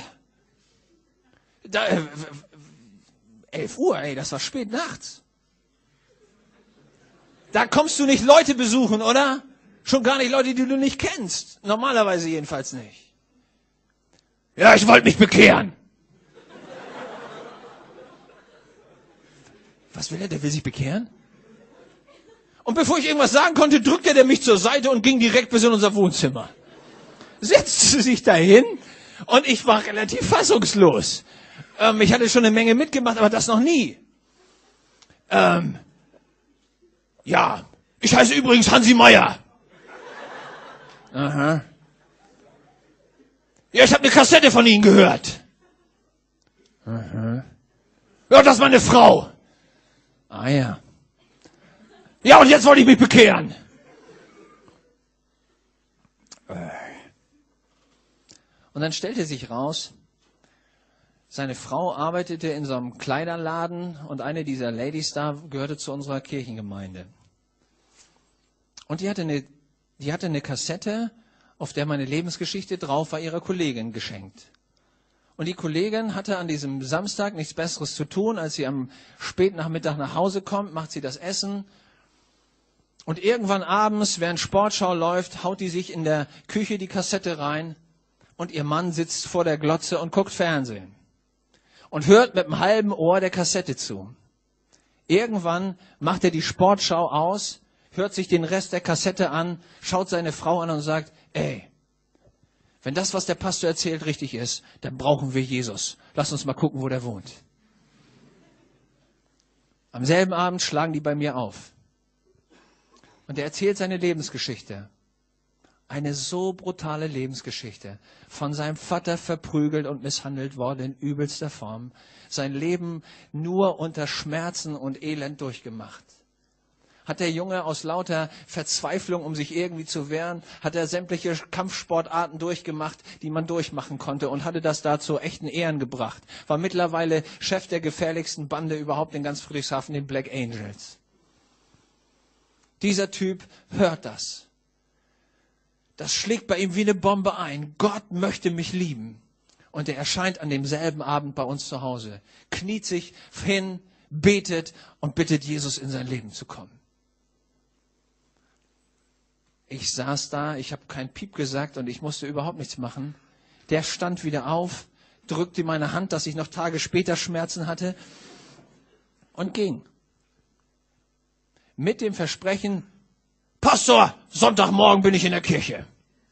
11 Uhr, ey, das war spät nachts. Da kommst du nicht Leute besuchen, oder? Schon gar nicht Leute, die du nicht kennst. Normalerweise jedenfalls nicht. Ja, ich wollte mich bekehren. Was will er? Der will sich bekehren? Und bevor ich irgendwas sagen konnte, drückte der mich zur Seite und ging direkt bis in unser Wohnzimmer. Setzte sich dahin und ich war relativ fassungslos. Ich hatte schon eine Menge mitgemacht, aber das noch nie. Ja, Ich heiße übrigens Hansi Meier. Aha. Ja, ich habe eine Kassette von Ihnen gehört. Aha. Ja, das ist meine Frau. Ah ja. Ja, und jetzt wollte ich mich bekehren. Und dann stellte sich raus, seine Frau arbeitete in so einem Kleiderladen und eine dieser Ladies da gehörte zu unserer Kirchengemeinde. Und die hatte eine Kassette, auf der meine Lebensgeschichte drauf war, ihrer Kollegin geschenkt. Und die Kollegin hatte an diesem Samstag nichts Besseres zu tun, als sie am Spätnachmittag nach Hause kommt, macht sie das Essen. Und irgendwann abends, während Sportschau läuft, haut die sich in der Küche die Kassette rein und ihr Mann sitzt vor der Glotze und guckt Fernsehen. Und hört mit einem halben Ohr der Kassette zu. Irgendwann macht er die Sportschau aus, hört sich den Rest der Kassette an, schaut seine Frau an und sagt, ey, wenn das, was der Pastor erzählt, richtig ist, dann brauchen wir Jesus. Lass uns mal gucken, wo der wohnt. Am selben Abend schlagen die bei mir auf. Und er erzählt seine Lebensgeschichte. Eine so brutale Lebensgeschichte. Von seinem Vater verprügelt und misshandelt worden in übelster Form. Sein Leben nur unter Schmerzen und Elend durchgemacht. Hat der Junge aus lauter Verzweiflung, um sich irgendwie zu wehren, hat er sämtliche Kampfsportarten durchgemacht, die man durchmachen konnte und hatte das da zu echten Ehren gebracht. War mittlerweile Chef der gefährlichsten Bande überhaupt in ganz Friedrichshafen, den Black Angels. Dieser Typ hört das. Das schlägt bei ihm wie eine Bombe ein. Gott möchte mich lieben. Und er erscheint an demselben Abend bei uns zu Hause, kniet sich hin, betet und bittet Jesus in sein Leben zu kommen. Ich saß da, ich habe kein Piep gesagt und ich musste überhaupt nichts machen. Der stand wieder auf, drückte meine Hand, dass ich noch Tage später Schmerzen hatte und ging. Mit dem Versprechen, Pastor, Sonntagmorgen bin ich in der Kirche.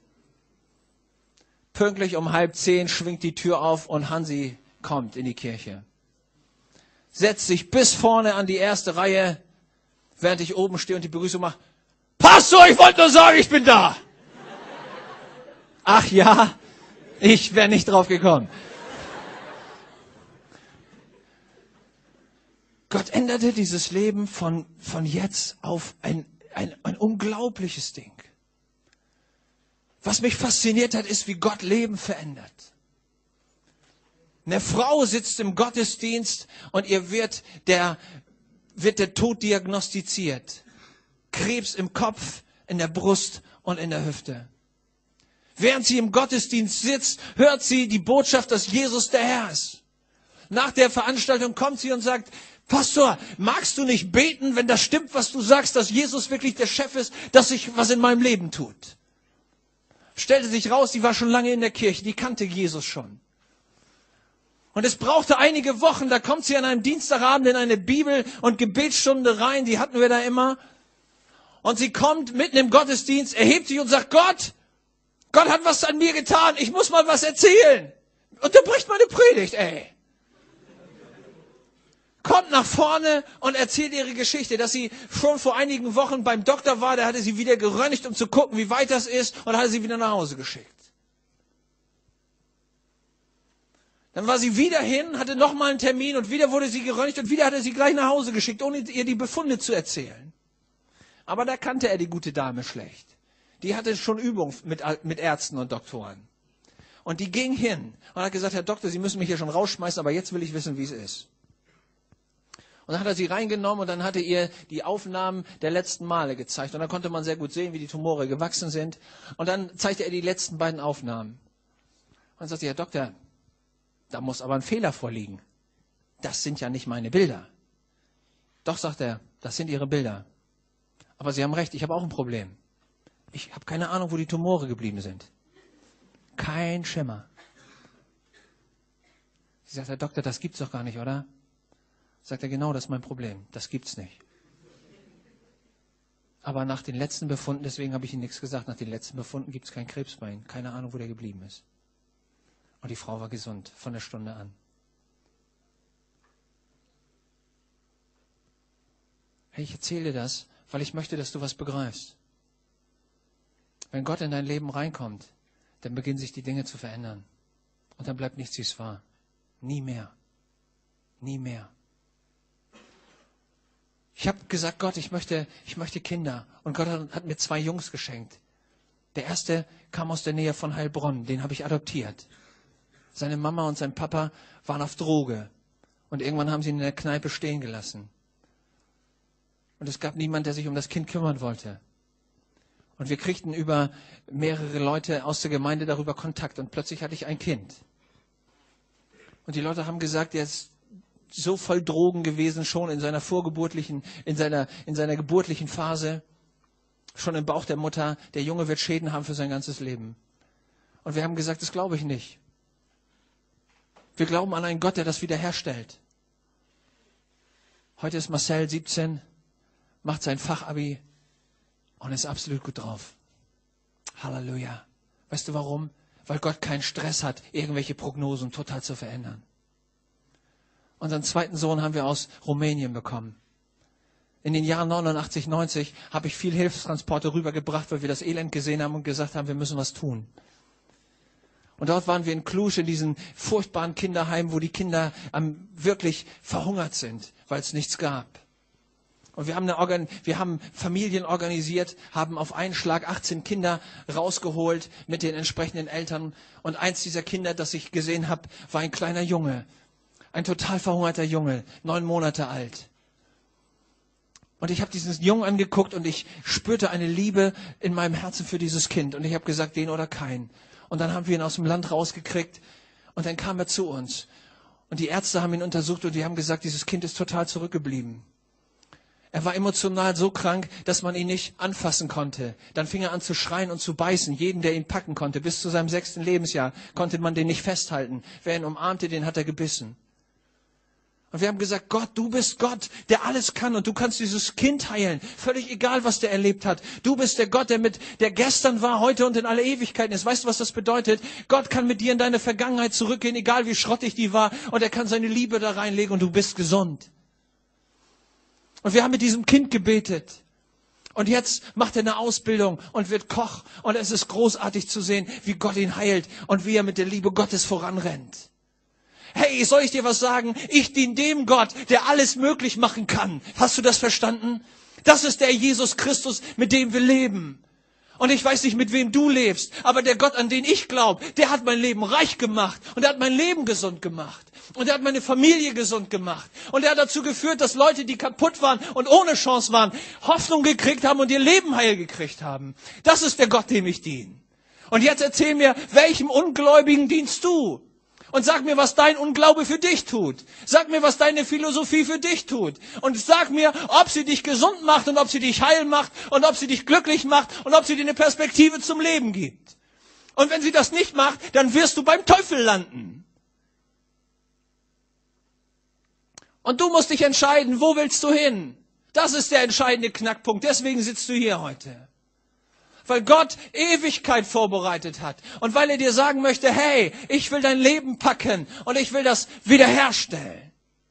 Pünktlich um 9:30 schwingt die Tür auf und Hansi kommt in die Kirche. Setzt sich bis vorne an die erste Reihe, während ich oben stehe und die Begrüßung mache. Pastor, ich wollte nur sagen, ich bin da. Ach ja, ich wäre nicht drauf gekommen. Gott änderte dieses Leben von jetzt auf ein unglaubliches Ding. Was mich fasziniert hat, ist, wie Gott Leben verändert. Eine Frau sitzt im Gottesdienst und ihr wird der Tod diagnostiziert. Krebs im Kopf, in der Brust und in der Hüfte. Während sie im Gottesdienst sitzt, hört sie die Botschaft, dass Jesus der Herr ist. Nach der Veranstaltung kommt sie und sagt, Pastor, magst du nicht beten, wenn das stimmt, was du sagst, dass Jesus wirklich der Chef ist, dass sich was in meinem Leben tut? Stellte sich raus, die war schon lange in der Kirche, die kannte Jesus schon. Und es brauchte einige Wochen, da kommt sie an einem Dienstagabend in eine Bibel- und Gebetsstunde rein, die hatten wir da immer. Und sie kommt mitten im Gottesdienst, erhebt sich und sagt, Gott hat was an mir getan, ich muss mal was erzählen. Unterbricht meine Predigt, ey. Kommt nach vorne und erzählt ihre Geschichte, dass sie schon vor einigen Wochen beim Doktor war, der hatte sie wieder geröntgt, um zu gucken, wie weit das ist, und hatte sie wieder nach Hause geschickt. Dann war sie wieder hin, hatte nochmal einen Termin und wieder wurde sie geröntgt und wieder hat er sie gleich nach Hause geschickt, ohne ihr die Befunde zu erzählen. Aber da kannte er die gute Dame schlecht. Die hatte schon Übung mit Ärzten und Doktoren. Und die ging hin und hat gesagt, Herr Doktor, Sie müssen mich hier schon rausschmeißen, aber jetzt will ich wissen, wie es ist. Und dann hat er sie reingenommen und dann hat er ihr die Aufnahmen der letzten Male gezeigt. Und dann konnte man sehr gut sehen, wie die Tumore gewachsen sind. Und dann zeigte er die letzten beiden Aufnahmen. Und dann sagte Herr Doktor, da muss aber ein Fehler vorliegen. Das sind ja nicht meine Bilder. Doch, sagt er, das sind Ihre Bilder. Aber Sie haben recht, ich habe auch ein Problem. Ich habe keine Ahnung, wo die Tumore geblieben sind. Kein Schimmer. Sie sagt, Herr Doktor, das gibt's doch gar nicht, oder? Sagt er, genau, das ist mein Problem. Das gibt's nicht. Aber nach den letzten Befunden, deswegen habe ich Ihnen nichts gesagt, nach den letzten Befunden gibt es keinen Krebs bei Ihnen. Keine Ahnung, wo der geblieben ist. Und die Frau war gesund, von der Stunde an. Hey, ich erzähle das, weil ich möchte, dass du was begreifst. Wenn Gott in dein Leben reinkommt, dann beginnen sich die Dinge zu verändern. Und dann bleibt nichts, wie es war. Nie mehr. Nie mehr. Ich habe gesagt, Gott, ich möchte Kinder. Und Gott hat mir 2 Jungs geschenkt. Der erste kam aus der Nähe von Heilbronn, den habe ich adoptiert. Seine Mama und sein Papa waren auf Droge. Und irgendwann haben sie ihn in der Kneipe stehen gelassen. Und es gab niemanden, der sich um das Kind kümmern wollte. Und wir kriegten über mehrere Leute aus der Gemeinde darüber Kontakt. Und plötzlich hatte ich ein Kind. Und die Leute haben gesagt, er ist so voll Drogen gewesen, schon in seiner in seiner geburtlichen Phase. Schon im Bauch der Mutter, der Junge wird Schäden haben für sein ganzes Leben. Und wir haben gesagt, das glaube ich nicht. Wir glauben an einen Gott, der das wiederherstellt. Heute ist Marcel 17, macht sein Fachabi und ist absolut gut drauf. Halleluja. Weißt du warum? Weil Gott keinen Stress hat, irgendwelche Prognosen total zu verändern. Unseren zweiten Sohn haben wir aus Rumänien bekommen. In den Jahren 89, 90 habe ich viel Hilfstransporte rübergebracht, weil wir das Elend gesehen haben und gesagt haben, wir müssen was tun. Und dort waren wir in Cluj, in diesen furchtbaren Kinderheimen, wo die Kinder wirklich verhungert sind, weil es nichts gab. Und wir haben Familien organisiert, haben auf einen Schlag 18 Kinder rausgeholt mit den entsprechenden Eltern. Und eins dieser Kinder, das ich gesehen habe, war ein kleiner Junge. Ein total verhungerter Junge, 9 Monate alt. Und ich habe diesen Jungen angeguckt und ich spürte eine Liebe in meinem Herzen für dieses Kind. Und ich habe gesagt, den oder keinen. Und dann haben wir ihn aus dem Land rausgekriegt und dann kam er zu uns. Und die Ärzte haben ihn untersucht und die haben gesagt, dieses Kind ist total zurückgeblieben. Er war emotional so krank, dass man ihn nicht anfassen konnte. Dann fing er an zu schreien und zu beißen. Jeden, der ihn packen konnte, bis zu seinem 6. Lebensjahr, konnte man den nicht festhalten. Wer ihn umarmte, den hat er gebissen. Und wir haben gesagt, Gott, du bist Gott, der alles kann und du kannst dieses Kind heilen. Völlig egal, was der erlebt hat. Du bist der Gott, der gestern war, heute und in alle Ewigkeiten ist. Weißt du, was das bedeutet? Gott kann mit dir in deine Vergangenheit zurückgehen, egal wie schrottig die war. Und er kann seine Liebe da reinlegen und du bist gesund. Und wir haben mit diesem Kind gebetet. Und jetzt macht er eine Ausbildung und wird Koch. Und es ist großartig zu sehen, wie Gott ihn heilt und wie er mit der Liebe Gottes voranrennt. Hey, soll ich dir was sagen? Ich diene dem Gott, der alles möglich machen kann. Hast du das verstanden? Das ist der Jesus Christus, mit dem wir leben. Und ich weiß nicht, mit wem du lebst, aber der Gott, an den ich glaube, der hat mein Leben reich gemacht. Und er hat mein Leben gesund gemacht. Und er hat meine Familie gesund gemacht. Und er hat dazu geführt, dass Leute, die kaputt waren und ohne Chance waren, Hoffnung gekriegt haben und ihr Leben heil gekriegt haben. Das ist der Gott, dem ich diene. Und jetzt erzähl mir, welchem Ungläubigen dienst du? Und sag mir, was dein Unglaube für dich tut. Sag mir, was deine Philosophie für dich tut. Und sag mir, ob sie dich gesund macht und ob sie dich heil macht und ob sie dich glücklich macht und ob sie dir eine Perspektive zum Leben gibt. Und wenn sie das nicht macht, dann wirst du beim Teufel landen. Und du musst dich entscheiden, wo willst du hin? Das ist der entscheidende Knackpunkt. Deswegen sitzt du hier heute. Weil Gott Ewigkeit vorbereitet hat. Und weil er dir sagen möchte, hey, ich will dein Leben packen und ich will das wiederherstellen.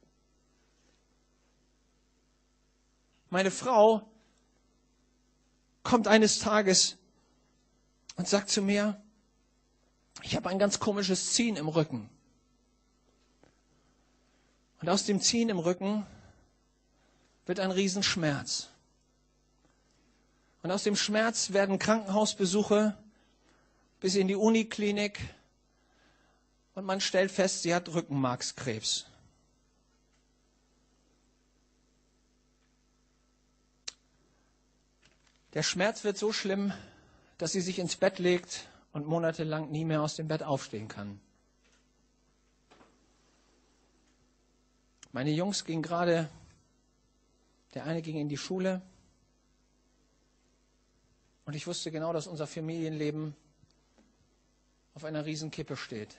Meine Frau kommt eines Tages und sagt zu mir, ich habe ein ganz komisches Ziehen im Rücken. Und aus dem Ziehen im Rücken wird ein Riesenschmerz. Und aus dem Schmerz werden Krankenhausbesuche bis in die Uniklinik. Und man stellt fest, sie hat Rückenmarkskrebs. Der Schmerz wird so schlimm, dass sie sich ins Bett legt und monatelang nie mehr aus dem Bett aufstehen kann. Meine Jungs gingen gerade, der eine ging in die Schule. Und ich wusste genau, dass unser Familienleben auf einer Riesenkippe steht.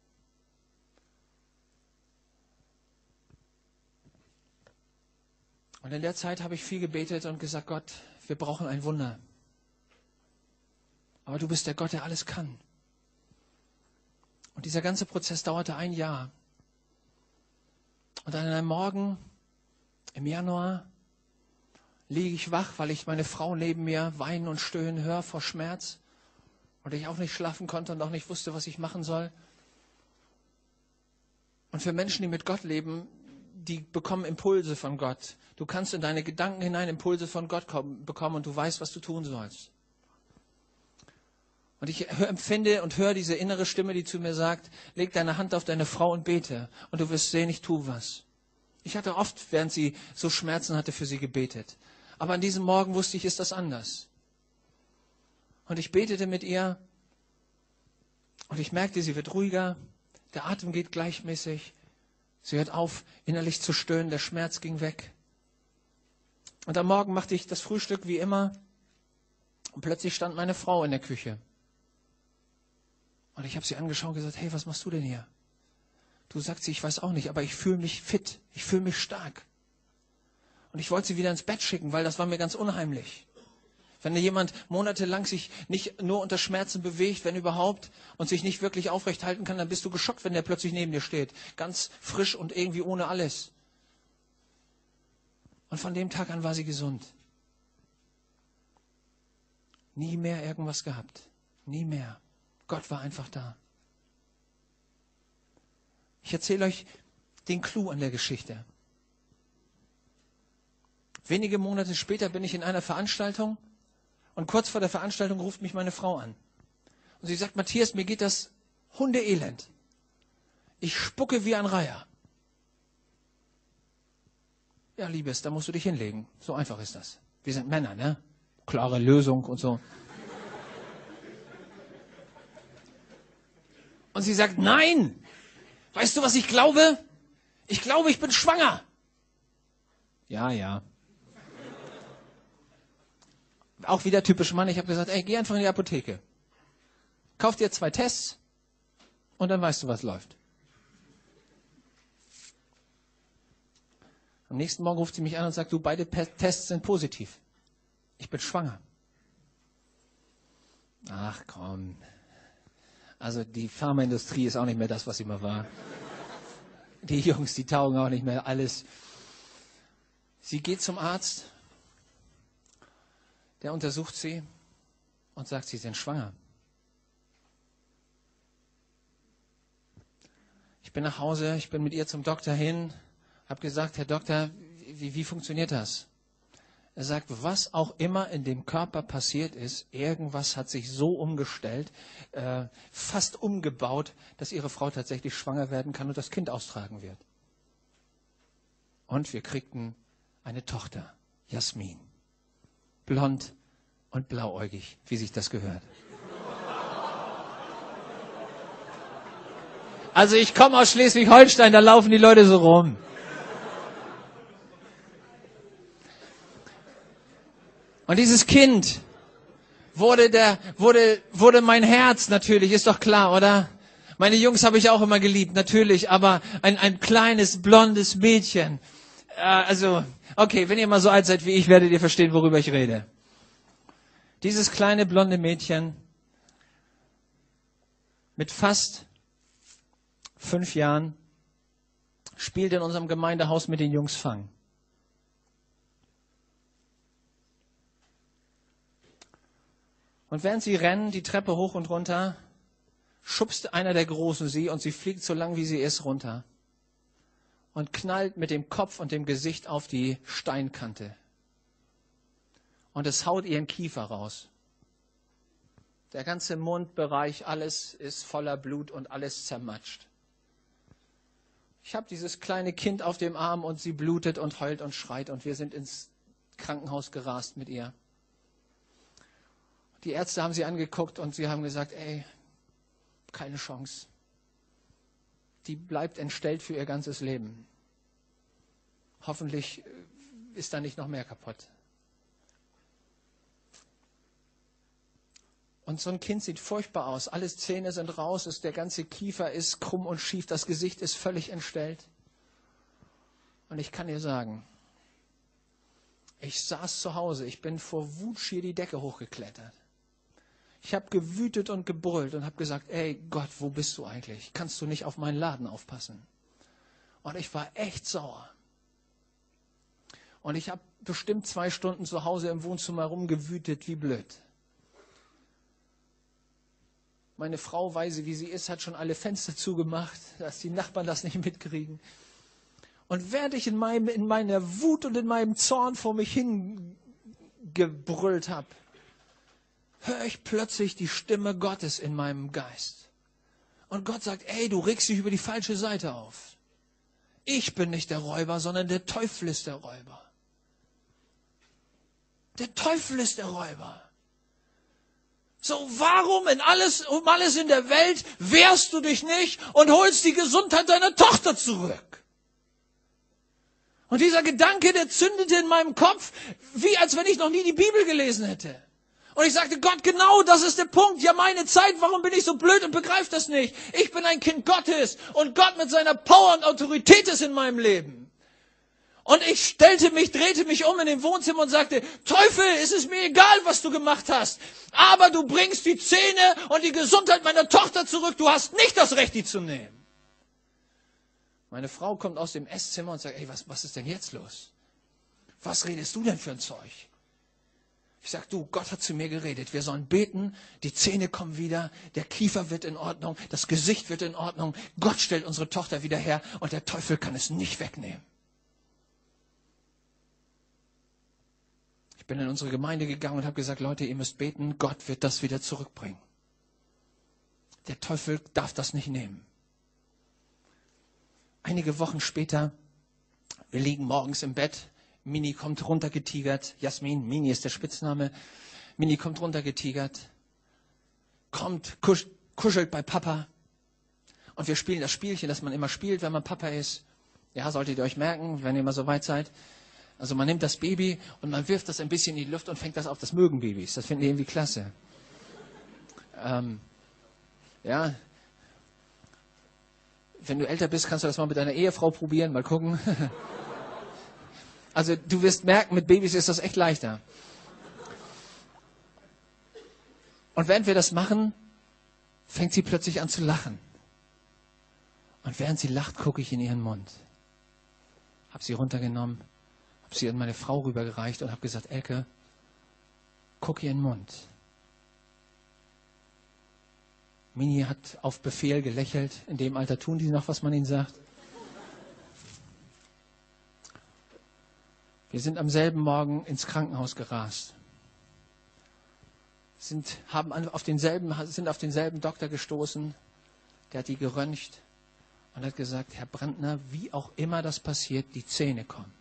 Und in der Zeit habe ich viel gebetet und gesagt, Gott, wir brauchen ein Wunder. Aber du bist der Gott, der alles kann. Und dieser ganze Prozess dauerte 1 Jahr. Und an einem Morgen im Januar liege ich wach, weil ich meine Frau neben mir weinen und stöhnen höre vor Schmerz und ich auch nicht schlafen konnte und auch nicht wusste, was ich machen soll. Und für Menschen, die mit Gott leben, die bekommen Impulse von Gott. Du kannst in deine Gedanken hinein Impulse von Gott bekommen und du weißt, was du tun sollst. Und ich empfinde und höre diese innere Stimme, die zu mir sagt, leg deine Hand auf deine Frau und bete und du wirst sehen, ich tue was. Ich hatte oft, während sie so Schmerzen hatte, für sie gebetet. Aber an diesem Morgen wusste ich, ist das anders. Und ich betete mit ihr und ich merkte, sie wird ruhiger, der Atem geht gleichmäßig, sie hört auf, innerlich zu stöhnen, der Schmerz ging weg. Und am Morgen machte ich das Frühstück wie immer und plötzlich stand meine Frau in der Küche. Und ich habe sie angeschaut und gesagt, hey, was machst du denn hier? Du, sagt sie, ich weiß auch nicht, aber ich fühle mich fit, ich fühle mich stark. Und ich wollte sie wieder ins Bett schicken, weil das war mir ganz unheimlich. Wenn jemand monatelang sich nicht nur unter Schmerzen bewegt, wenn überhaupt, und sich nicht wirklich aufrecht halten kann, dann bist du geschockt, wenn der plötzlich neben dir steht. Ganz frisch und irgendwie ohne alles. Und von dem Tag an war sie gesund. Nie mehr irgendwas gehabt. Nie mehr. Gott war einfach da. Ich erzähle euch den Clou an der Geschichte. Wenige Monate später bin ich in einer Veranstaltung und kurz vor der Veranstaltung ruft mich meine Frau an. Und sie sagt, Matthias, mir geht das Hundeelend. Ich spucke wie ein Reiher. Ja, Liebes, da musst du dich hinlegen. So einfach ist das. Wir sind Männer, ne? Klare Lösung und so. Und sie sagt, nein! Weißt du, was ich glaube? Ich glaube, ich bin schwanger. Ja, ja. Auch wieder typisch Mann. Ich habe gesagt, ey, geh einfach in die Apotheke. Kauf dir 2 Tests und dann weißt du, was läuft. Am nächsten Morgen ruft sie mich an und sagt, du, beide Tests sind positiv. Ich bin schwanger. Ach komm. Also die Pharmaindustrie ist auch nicht mehr das, was sie mal war. Die Jungs, die taugen auch nicht mehr alles. Sie geht zum Arzt, der untersucht sie und sagt, sie sind schwanger. Ich bin nach Hause, ich bin mit ihr zum Doktor hin, habe gesagt, Herr Doktor, wie funktioniert das? Er sagt, was auch immer in dem Körper passiert ist, irgendwas hat sich so umgestellt, fast umgebaut, dass Ihre Frau tatsächlich schwanger werden kann und das Kind austragen wird. Und wir kriegten eine Tochter, Jasmin. Blond und blauäugig, wie sich das gehört. Also ich komme aus Schleswig-Holstein, da laufen die Leute so rum. Und dieses Kind wurde mein Herz natürlich, ist doch klar, oder? Meine Jungs habe ich auch immer geliebt, natürlich, aber ein kleines, blondes Mädchen. Also, okay, wenn ihr mal so alt seid wie ich, werdet ihr verstehen, worüber ich rede. Dieses kleine, blonde Mädchen mit fast 5 Jahren spielt in unserem Gemeindehaus mit den Jungs Fang. Und während sie rennen, die Treppe hoch und runter, schubst einer der Großen sie und sie fliegt so lang wie sie ist runter und knallt mit dem Kopf und dem Gesicht auf die Steinkante. Und es haut ihren Kiefer raus. Der ganze Mundbereich, alles ist voller Blut und alles zermatscht. Ich habe dieses kleine Kind auf dem Arm und sie blutet und heult und schreit und wir sind ins Krankenhaus gerast mit ihr. Die Ärzte haben sie angeguckt und sie haben gesagt, ey, keine Chance. Die bleibt entstellt für ihr ganzes Leben. Hoffentlich ist da nicht noch mehr kaputt. Und so ein Kind sieht furchtbar aus. Alle Zähne sind raus, der ganze Kiefer ist krumm und schief, das Gesicht ist völlig entstellt. Und ich kann dir sagen, ich saß zu Hause, ich bin vor Wut schier die Decke hochgeklettert. Ich habe gewütet und gebrüllt und habe gesagt, ey Gott, wo bist du eigentlich? Kannst du nicht auf meinen Laden aufpassen? Und ich war echt sauer. Und ich habe bestimmt 2 Stunden zu Hause im Wohnzimmer rumgewütet, wie blöd. Meine Frau, weise wie sie ist, hat schon alle Fenster zugemacht, dass die Nachbarn das nicht mitkriegen. Und während ich in meiner Wut und in meinem Zorn vor mich hingebrüllt habe, höre ich plötzlich die Stimme Gottes in meinem Geist. Und Gott sagt, ey, du regst dich über die falsche Seite auf. Ich bin nicht der Räuber, sondern der Teufel ist der Räuber. Der Teufel ist der Räuber. So, warum um alles in der Welt wehrst du dich nicht und holst die Gesundheit deiner Tochter zurück? Und dieser Gedanke, der zündete in meinem Kopf, wie als wenn ich noch nie die Bibel gelesen hätte. Und ich sagte, Gott, genau das ist der Punkt. Ja, meine Zeit, warum bin ich so blöd und begreife das nicht? Ich bin ein Kind Gottes und Gott mit seiner Power und Autorität ist in meinem Leben. Und ich drehte mich um in dem Wohnzimmer und sagte, Teufel, es ist mir egal, was du gemacht hast. Aber du bringst die Zähne und die Gesundheit meiner Tochter zurück. Du hast nicht das Recht, die zu nehmen. Meine Frau kommt aus dem Esszimmer und sagt, ey, was ist denn jetzt los? Was redest du denn für ein Zeug? Ich sage, du, Gott hat zu mir geredet. Wir sollen beten, die Zähne kommen wieder, der Kiefer wird in Ordnung, das Gesicht wird in Ordnung. Gott stellt unsere Tochter wieder her und der Teufel kann es nicht wegnehmen. Ich bin in unsere Gemeinde gegangen und habe gesagt, Leute, ihr müsst beten, Gott wird das wieder zurückbringen. Der Teufel darf das nicht nehmen. Einige Wochen später, wir liegen morgens im Bett, Mini kommt runtergetigert, Jasmin, Mini ist der Spitzname, Mini kommt runtergetigert, kuschelt bei Papa und wir spielen das Spielchen, das man immer spielt, wenn man Papa ist. Ja, solltet ihr euch merken, wenn ihr mal so weit seid. Also man nimmt das Baby und man wirft das ein bisschen in die Luft und fängt das auf. Das mögen Babys. Das finden die irgendwie klasse. Ja. Wenn du älter bist, kannst du das mal mit deiner Ehefrau probieren. Mal gucken. Also du wirst merken, mit Babys ist das echt leichter. Und während wir das machen, fängt sie plötzlich an zu lachen. Und während sie lacht, gucke ich in ihren Mund. Habe sie runtergenommen. Habe sie an meine Frau rübergereicht und habe gesagt, Elke, guck ihr in den Mund. Mini hat auf Befehl gelächelt. In dem Alter tun die noch, was man ihnen sagt. Wir sind am selben Morgen ins Krankenhaus gerast. Sind auf denselben Doktor gestoßen. Der hat die geröntgt und hat gesagt, Herr Brandner, wie auch immer das passiert, die Zähne kommen.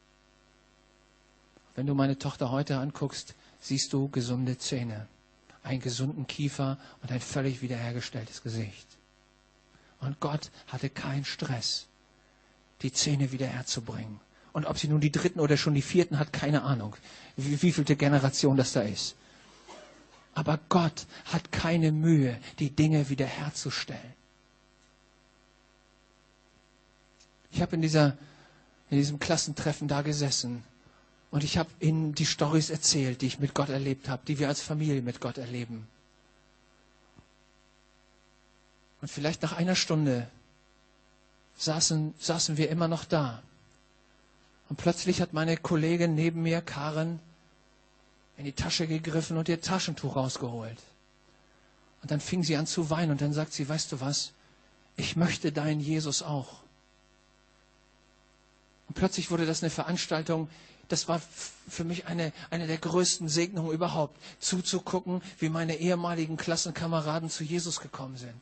Wenn du meine Tochter heute anguckst, siehst du gesunde Zähne, einen gesunden Kiefer und ein völlig wiederhergestelltes Gesicht. Und Gott hatte keinen Stress, die Zähne wiederherzubringen. Und ob sie nun die 3. oder schon die 4. hat, keine Ahnung, wievielte Generation das da ist. Aber Gott hat keine Mühe, die Dinge wiederherzustellen. Ich habe in diesem Klassentreffen da gesessen. Und ich habe ihnen die Storys erzählt, die ich mit Gott erlebt habe, die wir als Familie mit Gott erleben. Und vielleicht nach einer Stunde saßen wir immer noch da. Und plötzlich hat meine Kollegin neben mir, Karen, in die Tasche gegriffen und ihr Taschentuch rausgeholt. Und dann fing sie an zu weinen und dann sagt sie, weißt du was, ich möchte deinen Jesus auch. Und plötzlich wurde das eine Veranstaltung. Das war für mich eine der größten Segnungen überhaupt, zuzugucken, wie meine ehemaligen Klassenkameraden zu Jesus gekommen sind.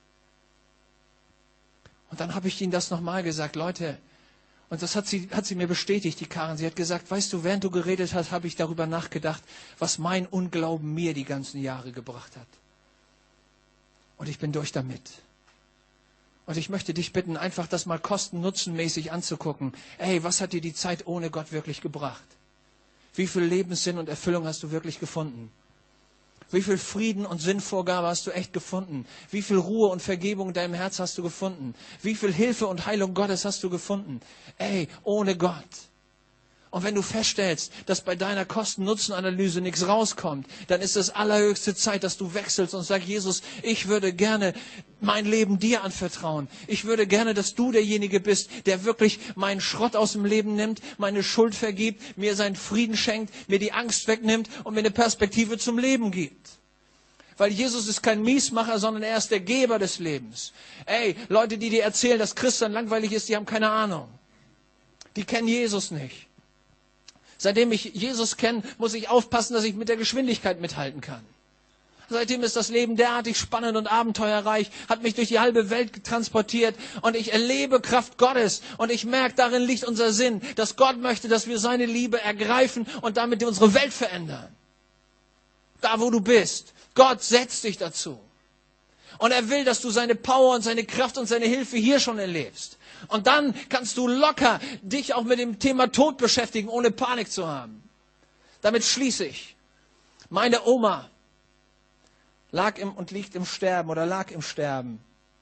Und dann habe ich ihnen das nochmal gesagt, Leute, und das hat sie mir bestätigt, die Karin. Sie hat gesagt, weißt du, während du geredet hast, habe ich darüber nachgedacht, was mein Unglauben mir die ganzen Jahre gebracht hat. Und ich bin durch damit. Und ich möchte dich bitten, einfach das mal kosten-nutzenmäßig anzugucken. Ey, was hat dir die Zeit ohne Gott wirklich gebracht? Wie viel Lebenssinn und Erfüllung hast du wirklich gefunden? Wie viel Frieden und Sinnvorgabe hast du echt gefunden? Wie viel Ruhe und Vergebung in deinem Herz hast du gefunden? Wie viel Hilfe und Heilung Gottes hast du gefunden? Ey, ohne Gott. Und wenn du feststellst, dass bei deiner Kosten-Nutzen-Analyse nichts rauskommt, dann ist es allerhöchste Zeit, dass du wechselst und sagst, Jesus, ich würde gerne mein Leben dir anvertrauen. Ich würde gerne, dass du derjenige bist, der wirklich meinen Schrott aus dem Leben nimmt, meine Schuld vergibt, mir seinen Frieden schenkt, mir die Angst wegnimmt und mir eine Perspektive zum Leben gibt. Weil Jesus ist kein Miesmacher, sondern er ist der Geber des Lebens. Ey, Leute, die dir erzählen, dass Christsein langweilig ist, die haben keine Ahnung. Die kennen Jesus nicht. Seitdem ich Jesus kenne, muss ich aufpassen, dass ich mit der Geschwindigkeit mithalten kann. Seitdem ist das Leben derartig spannend und abenteuerreich, hat mich durch die halbe Welt transportiert und ich erlebe Kraft Gottes und ich merke, darin liegt unser Sinn, dass Gott möchte, dass wir seine Liebe ergreifen und damit unsere Welt verändern. Da, wo du bist. Gott setzt dich dazu. Und er will, dass du seine Power und seine Kraft und seine Hilfe hier schon erlebst. Und dann kannst du locker dich auch mit dem Thema Tod beschäftigen, ohne Panik zu haben. Damit schließe ich. Meine Oma lag im Sterben.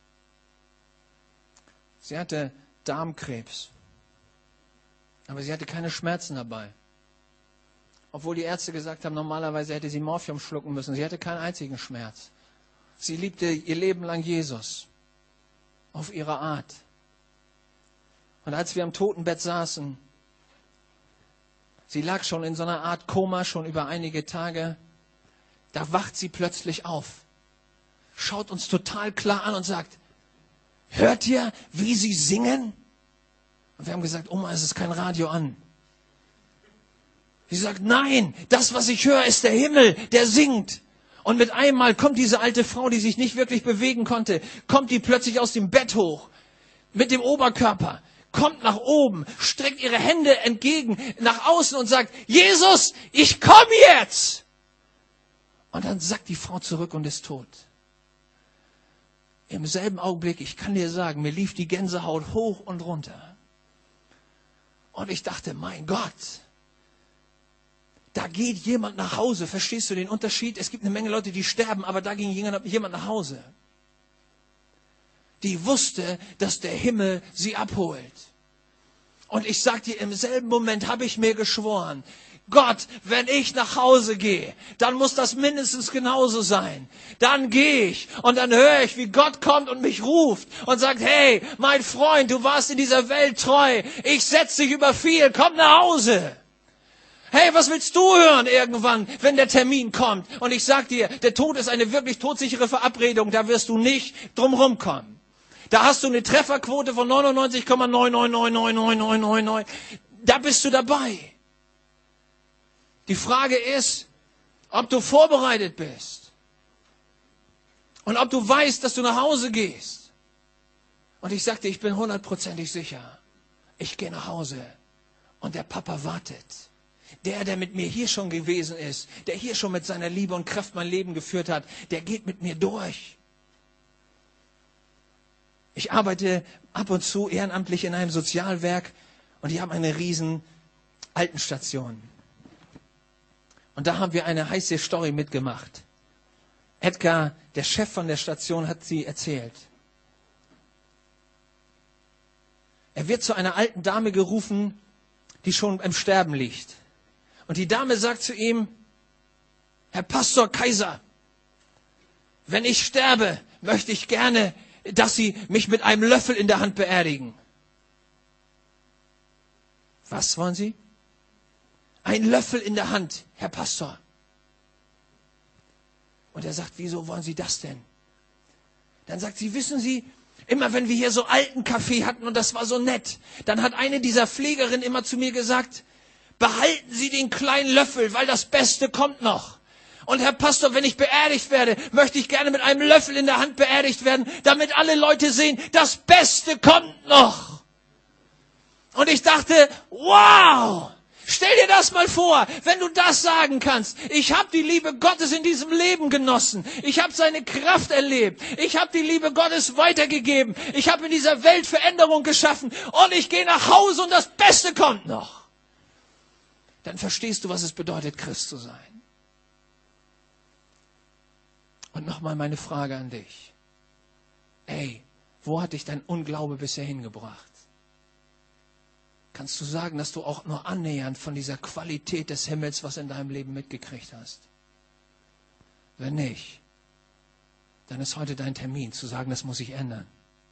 Sie hatte Darmkrebs. Aber sie hatte keine Schmerzen dabei. Obwohl die Ärzte gesagt haben, normalerweise hätte sie Morphium schlucken müssen. Sie hatte keinen einzigen Schmerz. Sie liebte ihr Leben lang Jesus. Auf ihre Art. Und als wir am Totenbett saßen, sie lag schon in so einer Art Koma, schon über einige Tage, da wacht sie plötzlich auf, schaut uns total klar an und sagt, hört ihr, wie sie singen? Und wir haben gesagt, Oma, es ist kein Radio an. Sie sagt, nein, das, was ich höre, ist der Himmel, der singt. Und mit einmal kommt diese alte Frau, die sich nicht wirklich bewegen konnte, kommt die plötzlich aus dem Bett hoch, mit dem Oberkörper, kommt nach oben, streckt ihre Hände entgegen, nach außen und sagt, Jesus, ich komme jetzt! Und dann sackt die Frau zurück und ist tot. Im selben Augenblick, ich kann dir sagen, mir lief die Gänsehaut hoch und runter. Und ich dachte, mein Gott, da geht jemand nach Hause. Verstehst du den Unterschied? Es gibt eine Menge Leute, die sterben, aber da ging jemand nach Hause. Die wusste, dass der Himmel sie abholt. Und ich sag dir, im selben Moment habe ich mir geschworen, Gott, wenn ich nach Hause gehe, dann muss das mindestens genauso sein. Dann gehe ich und dann höre ich, wie Gott kommt und mich ruft und sagt, hey, mein Freund, du warst in dieser Welt treu. Ich setze dich über viel, komm nach Hause. Hey, was willst du hören irgendwann, wenn der Termin kommt? Und ich sag dir, der Tod ist eine wirklich todsichere Verabredung, da wirst du nicht drumherum kommen. Da hast du eine Trefferquote von 99,9999999. Da bist du dabei. Die Frage ist, ob du vorbereitet bist. Und ob du weißt, dass du nach Hause gehst. Und ich sagte, ich bin 100% sicher. Ich gehe nach Hause. Und der Papa wartet. Der mit mir hier schon gewesen ist, der hier schon mit seiner Liebe und Kraft mein Leben geführt hat, der geht mit mir durch. Ich arbeite ab und zu ehrenamtlich in einem Sozialwerk und die haben eine riesen Altenstation. Und da haben wir eine heiße Story mitgemacht. Edgar, der Chef von der Station, hat sie erzählt. Er wird zu einer alten Dame gerufen, die schon im Sterben liegt. Und die Dame sagt zu ihm, Herr Pastor Kaiser, wenn ich sterbe, möchte ich gerne, dass Sie mich mit einem Löffel in der Hand beerdigen. Was wollen Sie? Ein Löffel in der Hand, Herr Pastor. Und er sagt, wieso wollen Sie das denn? Dann sagt sie, wissen Sie, immer wenn wir hier so alten Kaffee hatten und das war so nett, dann hat eine dieser Pflegerinnen immer zu mir gesagt, behalten Sie den kleinen Löffel, weil das Beste kommt noch. Und Herr Pastor, wenn ich beerdigt werde, möchte ich gerne mit einem Löffel in der Hand beerdigt werden, damit alle Leute sehen, das Beste kommt noch. Und ich dachte, wow, stell dir das mal vor, wenn du das sagen kannst. Ich habe die Liebe Gottes in diesem Leben genossen. Ich habe seine Kraft erlebt. Ich habe die Liebe Gottes weitergegeben. Ich habe in dieser Welt Veränderung geschaffen. Und ich gehe nach Hause und das Beste kommt noch. Dann verstehst du, was es bedeutet, Christ zu sein. Und nochmal meine Frage an dich. Ey, wo hat dich dein Unglaube bisher hingebracht? kannst du sagen, dass du auch nur annähernd von dieser Qualität des Himmels was in deinem Leben mitgekriegt hast? Wenn nicht, dann ist heute dein Termin zu sagen, das muss sich ändern.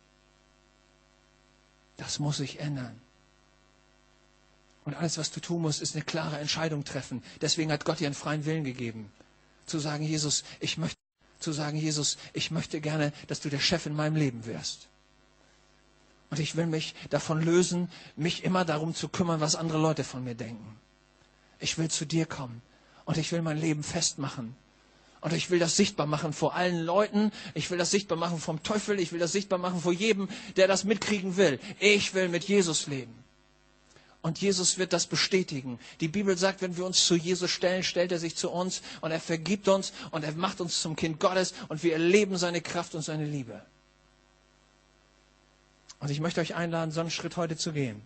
Das muss sich ändern. Und alles, was du tun musst, ist eine klare Entscheidung treffen. Deswegen hat Gott dir einen freien Willen gegeben. Zu sagen, Jesus, ich möchte gerne, dass du der Chef in meinem Leben wirst. Und ich will mich davon lösen, mich immer darum zu kümmern, was andere Leute von mir denken. Ich will zu dir kommen und ich will mein Leben festmachen. Und ich will das sichtbar machen vor allen Leuten. Ich will das sichtbar machen vom Teufel. Ich will das sichtbar machen vor jedem, der das mitkriegen will. Ich will mit Jesus leben. Und Jesus wird das bestätigen. Die Bibel sagt, wenn wir uns zu Jesus stellen, stellt er sich zu uns und er vergibt uns und er macht uns zum Kind Gottes und wir erleben seine Kraft und seine Liebe. Und ich möchte euch einladen, so einen Schritt heute zu gehen.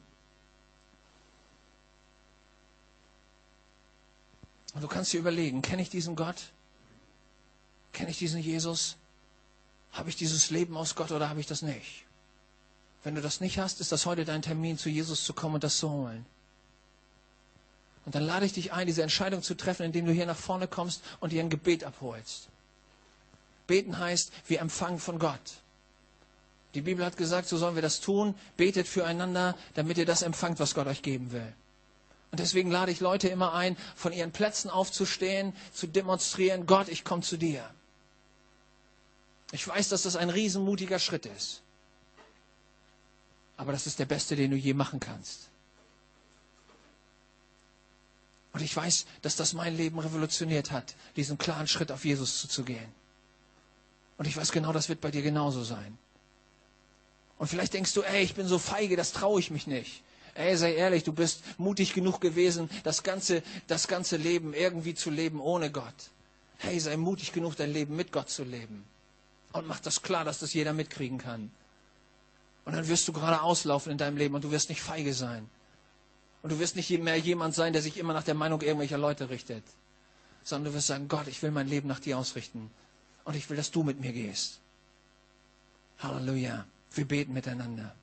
Und du kannst dir überlegen, kenne ich diesen Gott? Kenne ich diesen Jesus? Habe ich dieses Leben aus Gott oder habe ich das nicht? Wenn du das nicht hast, ist das heute dein Termin, zu Jesus zu kommen und das zu holen. Und dann lade ich dich ein, diese Entscheidung zu treffen, indem du hier nach vorne kommst und dir ein Gebet abholst. Beten heißt, wir empfangen von Gott. Die Bibel hat gesagt, so sollen wir das tun. Betet füreinander, damit ihr das empfangt, was Gott euch geben will. Und deswegen lade ich Leute immer ein, von ihren Plätzen aufzustehen, zu demonstrieren, Gott, ich komme zu dir. Ich weiß, dass das ein riesenmutiger Schritt ist. Aber das ist der beste, den du je machen kannst. Und ich weiß, dass das mein Leben revolutioniert hat, diesen klaren Schritt auf Jesus zuzugehen. Und ich weiß genau, das wird bei dir genauso sein. Und vielleicht denkst du, ey, ich bin so feige, das traue ich mich nicht. Ey, sei ehrlich, du bist mutig genug gewesen, das ganze Leben irgendwie zu leben ohne Gott. Hey, sei mutig genug, dein Leben mit Gott zu leben. Und mach das klar, dass das jeder mitkriegen kann. Und dann wirst du gerade auslaufen in deinem Leben und du wirst nicht feige sein. Und du wirst nicht mehr jemand sein, der sich immer nach der Meinung irgendwelcher Leute richtet. Sondern du wirst sagen, Gott, ich will mein Leben nach dir ausrichten. Und ich will, dass du mit mir gehst. Halleluja. Wir beten miteinander.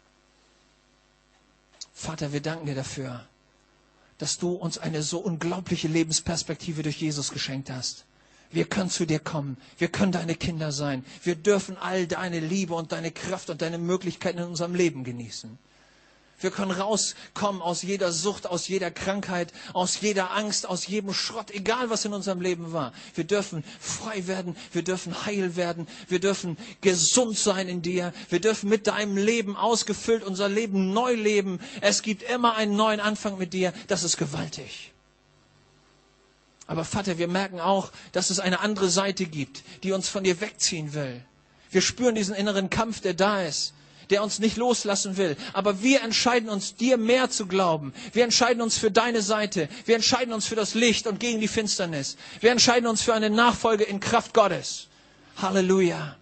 Vater, wir danken dir dafür, dass du uns eine so unglaubliche Lebensperspektive durch Jesus geschenkt hast. Wir können zu dir kommen. Wir können deine Kinder sein. Wir dürfen all deine Liebe und deine Kraft und deine Möglichkeiten in unserem Leben genießen. Wir können rauskommen aus jeder Sucht, aus jeder Krankheit, aus jeder Angst, aus jedem Schrott, egal was in unserem Leben war. Wir dürfen frei werden, wir dürfen heil werden, wir dürfen gesund sein in dir, wir dürfen mit deinem Leben ausgefüllt unser Leben neu leben. Es gibt immer einen neuen Anfang mit dir, das ist gewaltig. Aber Vater, wir merken auch, dass es eine andere Seite gibt, die uns von dir wegziehen will. Wir spüren diesen inneren Kampf, der da ist, der uns nicht loslassen will. Aber wir entscheiden uns, dir mehr zu glauben. Wir entscheiden uns für deine Seite. Wir entscheiden uns für das Licht und gegen die Finsternis. Wir entscheiden uns für eine Nachfolge in Kraft Gottes. Halleluja.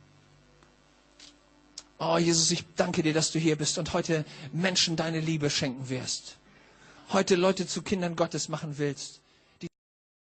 Oh Jesus, ich danke dir, dass du hier bist und heute Menschen deine Liebe schenken wirst. Heute Leute zu Kindern Gottes machen willst.